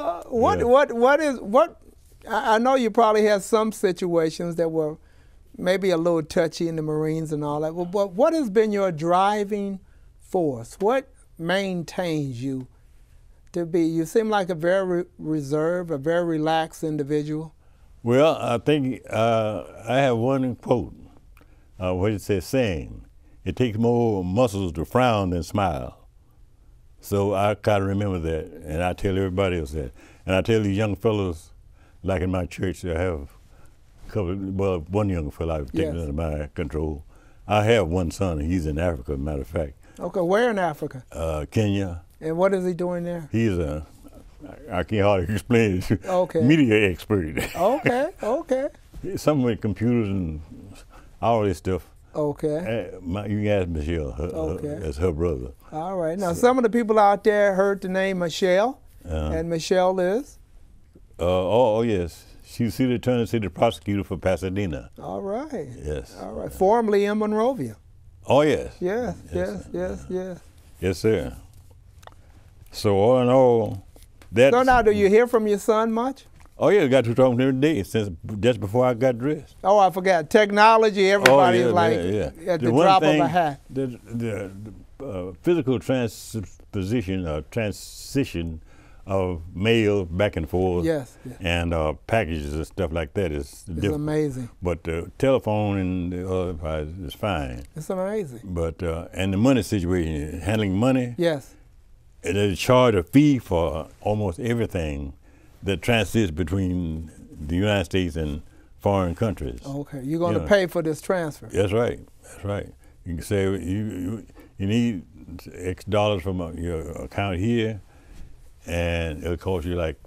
I know you probably had some situations that were maybe a little touchy in the Marines and all that, but what has been your driving force? What maintains you to be? You seem like a very reserved, a very relaxed individual. Well, I think I have one quote, what it says, saying, it takes more muscles to frown than smile. So I kind of remember that, and I tell everybody else that. And I tell these young fellows, like in my church, I have a couple, well, one young fellow I've taken under my control. I have one son, he's in Africa, as a matter of fact. Okay, where in Africa? Kenya. And what is he doing there? He's I can't hardly explain it, okay. Media expert. Okay, okay. Something with computers and all this stuff. Okay. You can ask Michelle, that's her brother. All right. Now, some of the people out there heard the name Michelle, and Michelle is? Oh, yes. She's city attorney, city prosecutor for Pasadena. All right. Yes. All right. Formerly in Monrovia. Oh, yes. Yes. Yes, sir. So all in all, that. So now, do you hear from your son much? Oh yeah, I got to talk to him every day since just before I got dressed. Oh, I forgot. Technology, everybody's at the drop of a hat. The physical transition of mail back and forth, and packages and stuff like that is different. Amazing. But the telephone and the other part is fine. It's amazing. But and the money situation, handling money. Yes. They charge a fee for almost everything that transits between the United States and foreign countries. Okay, you're going to pay for this transfer. That's right. That's right. You can say you need X dollars from your account here, and it'll cost you like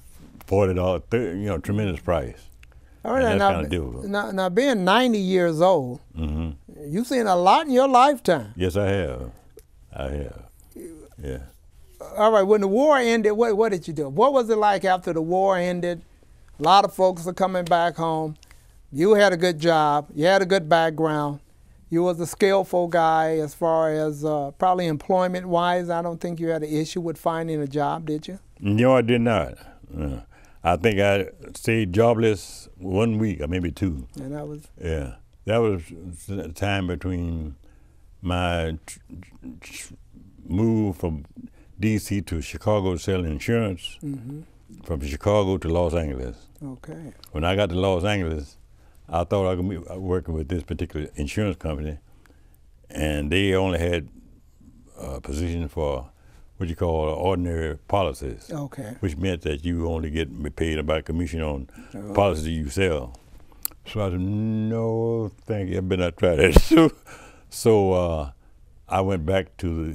$40. Tremendous price. All right, now being 90 years old, you've seen a lot in your lifetime. Yes, I have. Yeah. All right, when the war ended, what did you do? What was it like after the war ended? A lot of folks are coming back home. You had a good job. You had a good background. You was a skillful guy as far as probably employment-wise. I don't think you had an issue with finding a job, did you? No, I did not. I think I stayed jobless 1 week or maybe 2. And that was... Yeah. That was the time between my move from D.C. to Chicago selling insurance, from Chicago to Los Angeles. Okay. When I got to Los Angeles, I thought I could be working with this particular insurance company, and they only had a position for what you call ordinary policies. Okay. Which meant that you only get paid about commission on policies you sell. So I said, no, thank you, I better not try that. So I went back to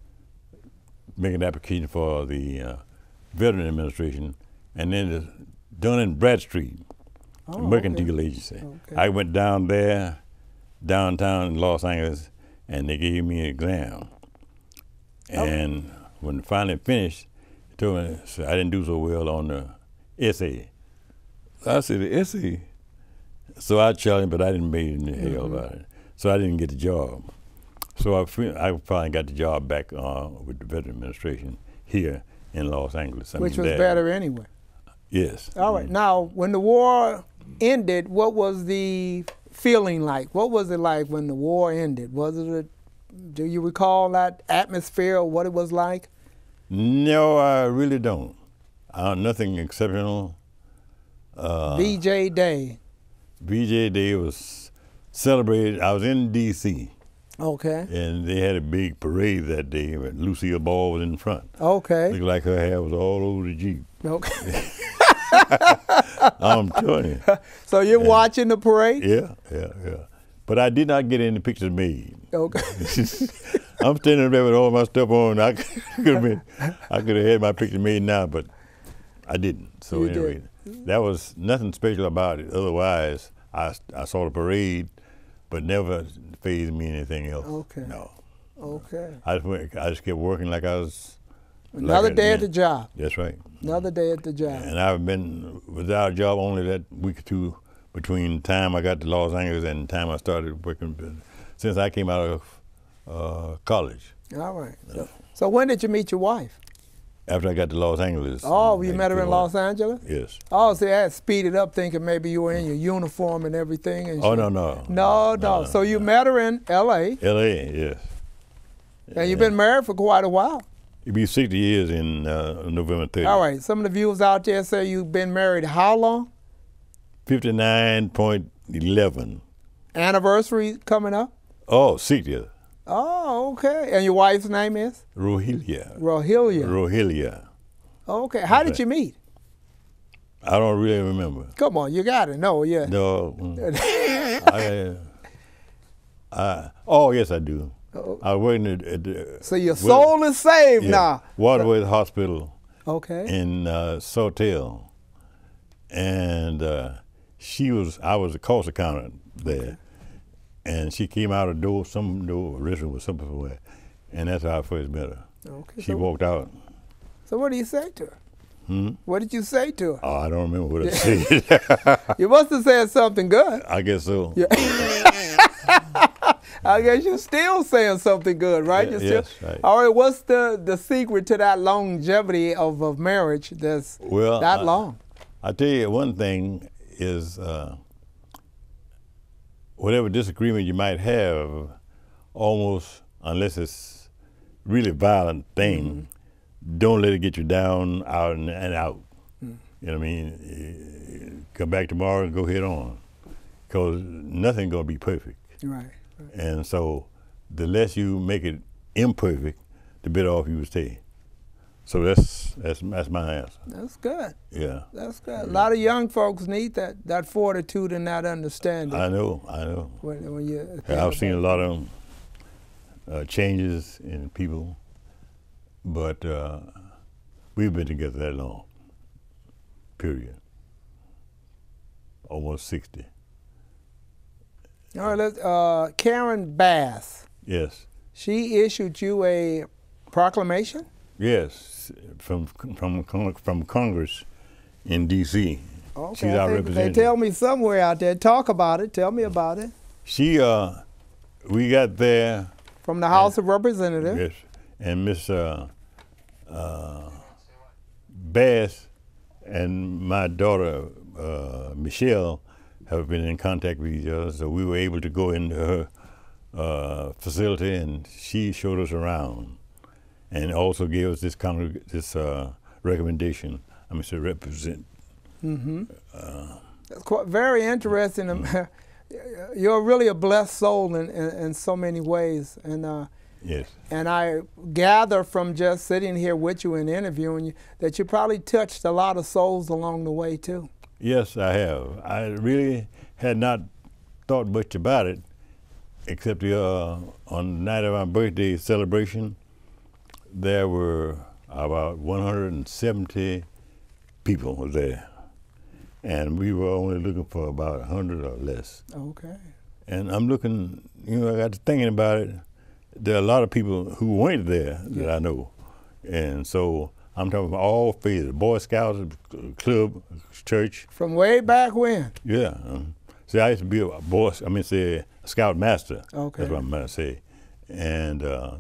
make an application for the Veteran Administration, and then Dun and Bradstreet, Mercantile Agency. Okay. I went down there, downtown in Los Angeles, and they gave me an exam. And when I finally finished, they told me I didn't do so well on the essay. I said, the essay? So I challenged, but I didn't make any hell about it. So I didn't get the job. So I finally got the job back with the Veteran Administration here in Los Angeles. Which was better anyway. Yes. All right. Now, when the war ended, what was the feeling like? What was it like when the war ended? Was it do you recall that atmosphere or what it was like? No, I really don't. Nothing exceptional. VJ Day. VJ Day was celebrated. I was in D.C. Okay. And they had a big parade that day, but Lucille Ball was in front. Okay. Looked like her hair was all over the Jeep. Okay. I'm telling you. So you're watching the parade? Yeah. But I did not get any pictures made. Okay. I'm standing there with all my stuff on. I could have had my picture made now, but I didn't. So anyway, that was nothing special about it. Otherwise, I saw the parade, but never fazed me anything else. Okay. No. Okay. I just kept working like I was. Another day at the job. That's right. Another day at the job. And I've been without a job only that week or two between the time I got to Los Angeles and the time I started working since I came out of college. All right. So when did you meet your wife? After I got to Los Angeles. Oh, you met her in Los Angeles? Yes. Oh, so you had speeded up thinking maybe you were in your uniform and everything. And oh, no. No. So you met her in L.A.? L.A., yes. And you've been married for quite a while? It'll be 60 years in November 30th. All right. Some of the viewers out there say you've been married how long? 59.11. Anniversary coming up? Oh, 60th. Oh, okay. And your wife's name is? Rohelia. Rohelia. Okay. How did you meet? I don't really remember. Come on, you got to know, yeah. No. Oh, yes, I do. I was working at the... So your soul is saved now. Waterway Hospital. Okay. In Sawtell. And I was a cost accountant there. Okay. And she came out of the door, restaurant was somewhere, and that's how I first met her. Okay. She walked out. So what did you say to her? What did you say to her? Oh, I don't remember what I said. You must have said something good. I guess so. Yeah. I guess you're still saying something good, right? Yes, right. All right, what's the secret to that longevity of marriage that's that long? I tell you, one thing is whatever disagreement you might have, almost, unless it's really violent thing, don't let it get you down, out, and out. You know what I mean? Come back tomorrow and go head on, because nothing's going to be perfect. Right. And so the less you make it imperfect, the better off you will stay. So that's my answer. That's good. Yeah. That's good. A lot of young folks need that fortitude and that understanding. I know. When I've seen a lot of changes in people, but we've been together that long, period. Almost 60. All right, let's, Karen Bass. Yes. She issued you a proclamation? Yes, from Congress in D.C. Okay, She's our representative. They tell me somewhere out there. Talk about it. Tell me about it. She we got there. From the House of Representatives. Yes, and Miss Bass and my daughter Michelle have been in contact with each other, so we were able to go into her facility, and she showed us around, and also gave us this recommendation. I mean, to represent. Mm-hmm. That's quite very interesting. Mm-hmm. You're really a blessed soul in so many ways, and yes. And I gather from just sitting here with you and interviewing you that you probably touched a lot of souls along the way too. Yes, I have. I really had not thought much about it, except on the night of my birthday celebration, there were about 170 people there. And we were only looking for about 100 or less. Okay. And I'm looking, I got to thinking about it. There are a lot of people who weren't there that I know. And so I'm talking about all phases, Boy Scouts, club, church. From way back when? Yeah. See, I used to be a scout master. Okay. That's what I'm going to say. And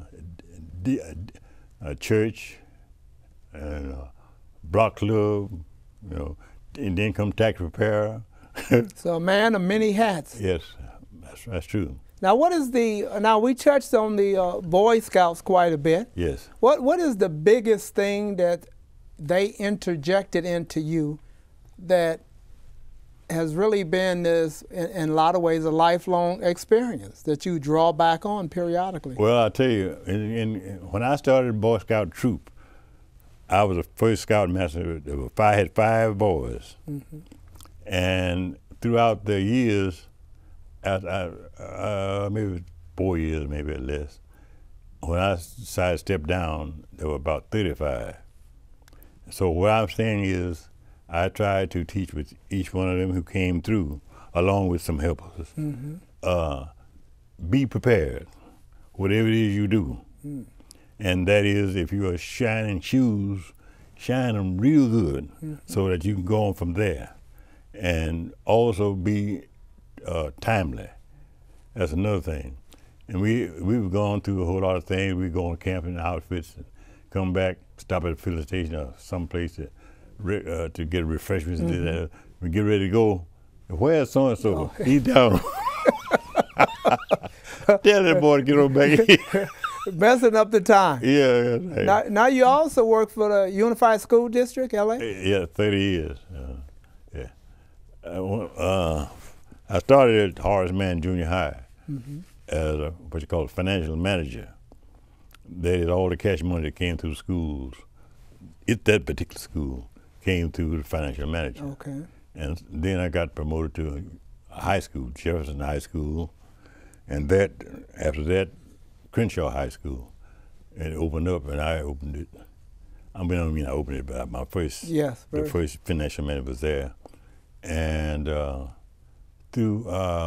a church, and block club, and income tax preparer. So a man of many hats. Yes, that's true. Now, now we touched on the Boy Scouts quite a bit. Yes. What is the biggest thing that they interjected into you that has really been this, in a lot of ways, a lifelong experience that you draw back on periodically? Well, I'll tell you, when I started Boy Scout troop, I was the first scout master. I had 5 boys. Mm-hmm. And throughout the years, maybe 4 years, maybe less, when I decided to step down, there were about 35. So what I'm saying is, I tried to teach with each one of them who came through, along with some helpers. Mm-hmm. Be prepared, whatever it is you do. Mm. And that is, if you are shining shoes, shine them real good, mm-hmm. so that you can go on from there. And also be timely. That's another thing. And we've gone through a whole lot of things. We go on camping outfits, and come back, stop at a filling station or someplace to get refreshments. Mm-hmm. And we get ready to go. Where's so-and-so? Oh. He's down. Tell that boy to get on back here. Messing up the time. Yeah. Right. Now you also work for the Unified School District, LA? Yeah, 30 years. I started at Horace Mann Junior High, mm-hmm. as what you call a financial manager. That is, all the cash money that came through the schools, that particular school, came through the financial manager. Okay. And then I got promoted to a high school, Jefferson High School, and after that, Crenshaw High School. And it opened up, and I opened it. I opened it, but my first, the first financial manager was there. And through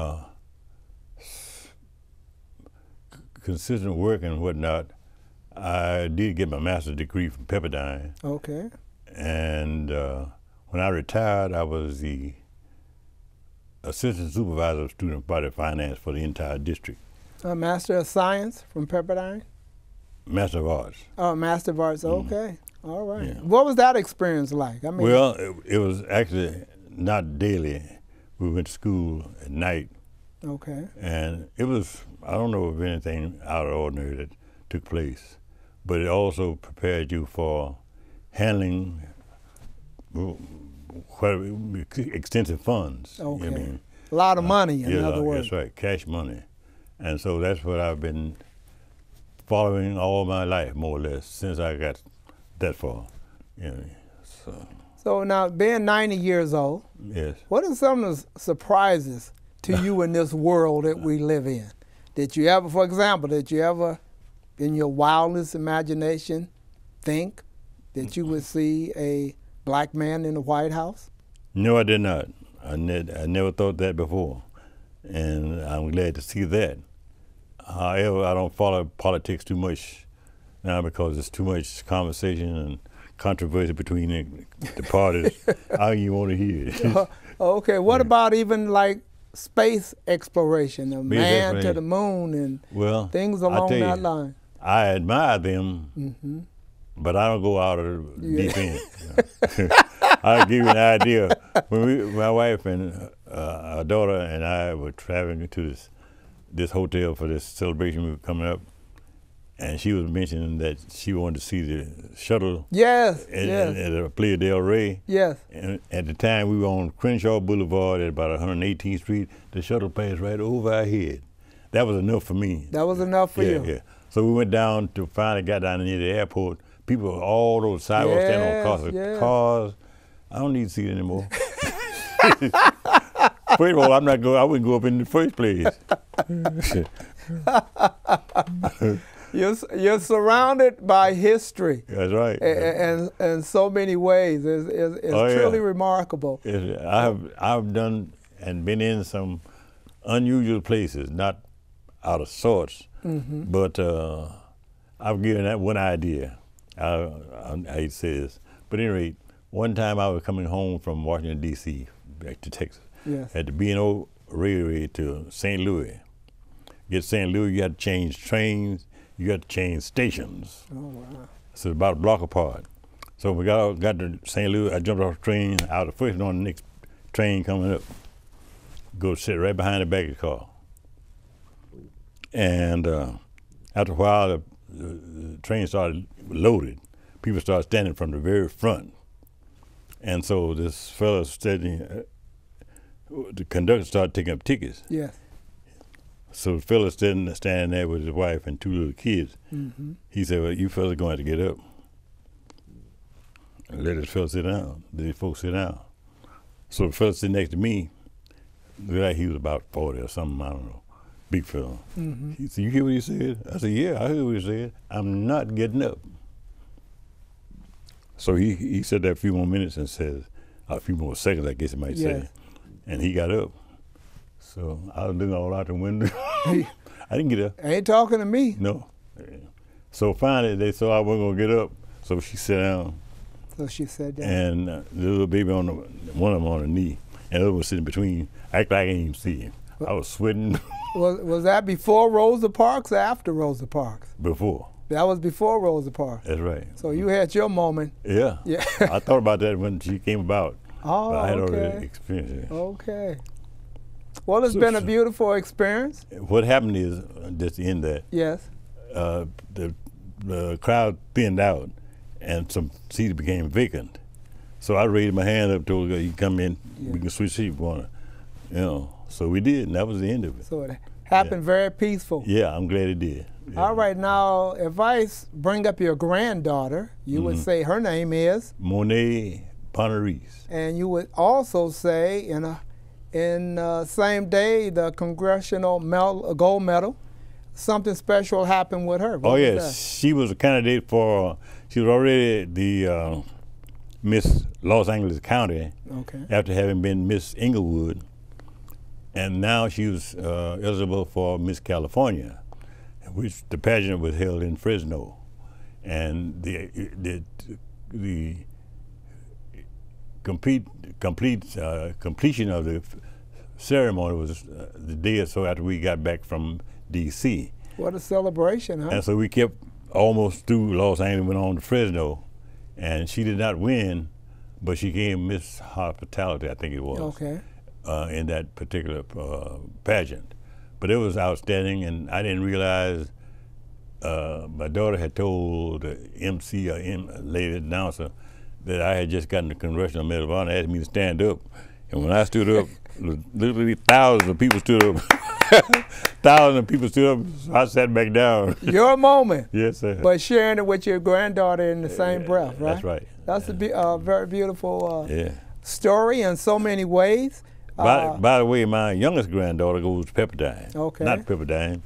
consistent work and whatnot, I did get my master's degree from Pepperdine. Okay. And when I retired, I was the assistant supervisor of student body finance for the entire district. A Master of Science from Pepperdine? Master of Arts. Oh, Master of Arts, okay. Mm-hmm. All right. Yeah. What was that experience like? I mean, well, it was actually not daily. We went to school at night. Okay. And it was, I don't know of anything out of the ordinary that took place, but it also prepared you for handling extensive funds. Okay. You know what I mean? A lot of money, in other words. That's right, cash money. And so that's what I've been following all my life, more or less, since I got that far. You know, so now, being 90 years old, yes. What are some of the surprises to you in this world that we live in? Did you ever, for example, in your wildest imagination, think that you would see a black man in the White House? No, I did not. I never thought that before, and I'm glad to see that. However, I don't follow politics too much now because there's too much conversation and controversy between the parties. How you want to hear it? Okay, what about even like space exploration, the man to the moon, and things along that line. I admire them, but I don't go out of the deep end. You know? I'll give you an idea. When my wife and our daughter and I were traveling to this hotel for this celebration we were coming up, and she was mentioning that she wanted to see the shuttle. Yes, at Playa del Rey. Yes. And at the time we were on Crenshaw Boulevard at about 118th Street. The shuttle passed right over our head. That was enough for me. That was enough for you. Yeah. So we went down to finally got down near the airport. People, all those sidewalks standing on cars. Cars. I don't need to see it anymore. First of all, I wouldn't go up in the first place. You're surrounded by history. That's right. And in so many ways. It's truly remarkable. I've done and been in some unusual places, not out of sorts, but I've given that one idea. I hate to say this, but at any rate, one time I was coming home from Washington, D.C., back to Texas, at the B&O Railway to St. Louis. Get St. Louis, you got to change trains, you got to change stations. Oh, wow. So it's about a block apart. So we got to St. Louis, I jumped off the train, I was the first on the next train coming up, go sit right behind the baggage car. And after a while, the train started loaded. People started standing from the very front. And so this fellow standing, the conductor started taking up tickets. Yes. So the fellow standing there with his wife and two little kids, he said, well, you fellas are going to have to get up. And let this fellow sit down. These folks sit down. So the fellow sitting next to me, looked like he was about 40 or something, I don't know, big fellow. He said, you hear what he said? I said, yeah, I heard what he said. I'm not getting up. So he said that a few more minutes and said, a few more seconds, I guess you might say, and he got up. So I was looking all out the window. I didn't get up. Ain't talking to me. No. So finally they saw I wasn't gonna get up, so she sat down. So she sat down. And the little baby one of them on her knee, and the other was sitting between. Act like I didn't even see him. I was sweating. Was that before Rosa Parks or after Rosa Parks? Before. That was before Rosa Parks. That's right. So you had your moment. Yeah. I thought about that when she came about. Oh, but I had already experienced it. Okay. Well, it's been a beautiful experience. What happened is, just to end that, the crowd thinned out and some seats became vacant. So I raised my hand up, told her, you come in, we can switch seats if you want to. So we did, and that was the end of it. So it happened very peaceful. Yeah, I'm glad it did. Yeah. All right, now, if I bring up your granddaughter, you would say her name is? Monet Poneris. And you would also say, in same day, the Congressional Gold Medal, something special happened with her. What yes, she was a candidate for, she was already the Miss Los Angeles County after having been Miss Inglewood. And now she was eligible for Miss California, which the pageant was held in Fresno. And the completion of the ceremony was the day or so after we got back from D.C. What a celebration, huh? And so we kept almost through Los Angeles, went on to Fresno, and she did not win, but she came Miss Hospitality, I think it was. Okay. In that particular pageant. But it was outstanding, and I didn't realize my daughter had told the MC, lady announcer, that I had just gotten the Congressional Medal of Honor, asked me to stand up. And when I stood up, literally thousands of people stood up. Thousands of people stood up, so I sat back down. Your moment. Yes, sir. But sharing it with your granddaughter in the same breath, right? That's right. That's a very beautiful story in so many ways. By the way, my youngest granddaughter goes to Pepperdine. Okay. Not Pepperdine.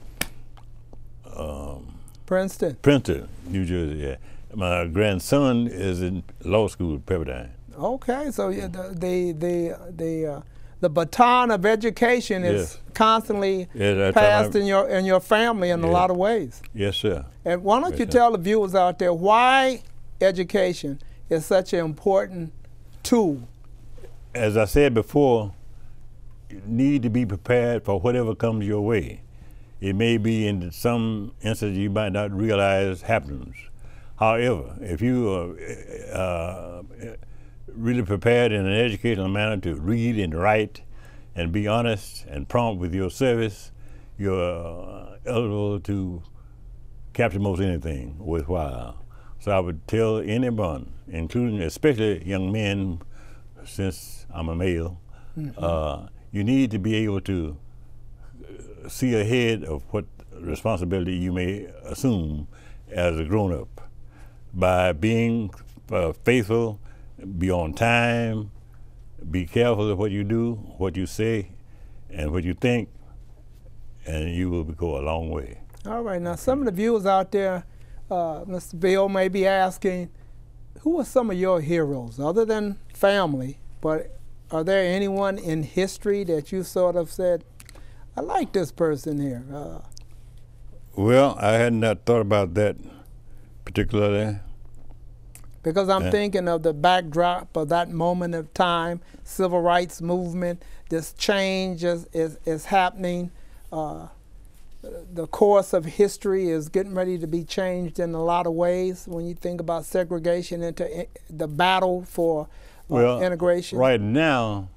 Princeton. Princeton, New Jersey, yeah. My grandson is in law school at Pepperdine. Okay, so the baton of education is constantly passed in your family in a lot of ways. Yes, sir. And why don't you tell the viewers out there why education is such an important tool? As I said before, need to be prepared for whatever comes your way. It may be in some instances you might not realize happens. However, if you are really prepared in an educational manner to read and write and be honest and prompt with your service, you're eligible to capture most anything worthwhile. So I would tell anyone, including especially young men, since I'm a male, you need to be able to see ahead of what responsibility you may assume as a grown-up by being faithful, be on time, be careful of what you do, what you say, and what you think, and you will go a long way. All right, now some of the viewers out there, Mr. Beal, may be asking, who are some of your heroes, other than family, but are there anyone in history that you sort of said, I like this person here? Well, I had not thought about that particularly. Because I'm thinking of the backdrop of that moment of time, civil rights movement, this change is happening. The course of history is getting ready to be changed in a lot of ways when you think about segregation into the battle for integration. Right now,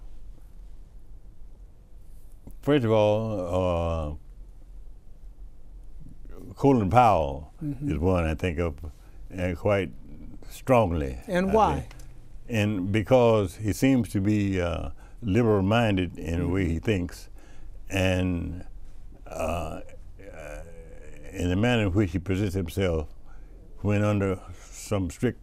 first of all, Colin Powell is one I think of, and quite strongly. And why? And because he seems to be liberal-minded in the way he thinks, and in the manner in which he presents himself when under some strict,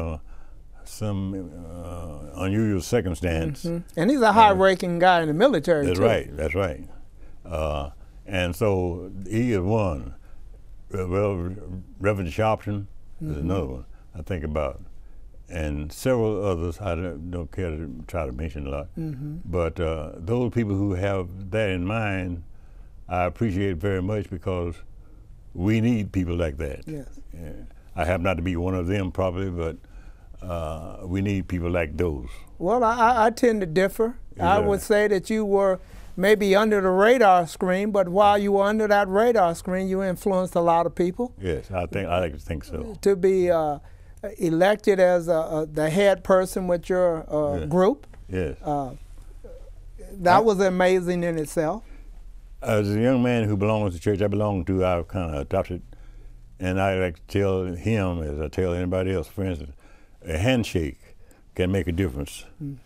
unusual circumstance. And he's a high-ranking guy in the military, that's too. Right, that's right. And so he is one. Well, Reverend Sharpton is another one I think about, and several others I don't care to try to mention a lot. But those people who have that in mind, I appreciate very much, because we need people like that. Yes. Yeah. I happen not to be one of them probably, but we need people like those. Well, I tend to differ. Yeah. I would say that you were maybe under the radar screen, but while you were under that radar screen, you influenced a lot of people. Yes, I like to think so. To be elected as the head person with your group. Yes. That was amazing in itself. As a young man who belongs to the church I belong to, I've kind of adopted, and I like to tell him, as I tell anybody else, for instance, a handshake can make a difference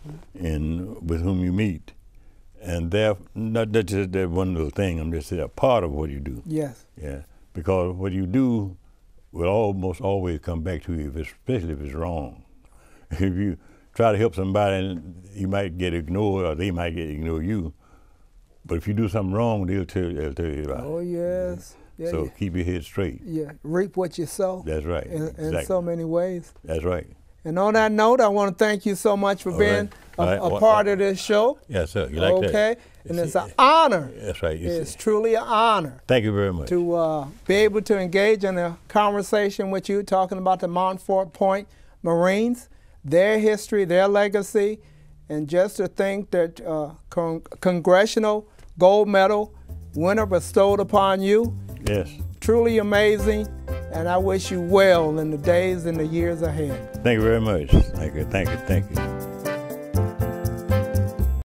in with whom you meet. And they're not just that one little thing, I'm just saying a part of what you do. Yes. Yeah, because what you do will almost always come back to you, especially if it's wrong. If you try to help somebody, you might get ignored, or they might ignore you. But if you do something wrong, they'll tell you about it. Oh, yes. Yeah, so keep your head straight. Yeah, reap what you sow. That's right. In so many ways. That's right. And on that note, I want to thank you so much for being a part of this show. Yes, sir. You like that? Okay. And it's an honor. That's right. It's truly an honor. Thank you very much. To be able to engage in a conversation with you, talking about the Montfort Point Marines, their history, their legacy, and just to think that Congressional Gold Medal winner bestowed upon you. Yes. Truly amazing, and I wish you well in the days and the years ahead. Thank you very much. Thank you, thank you, thank you.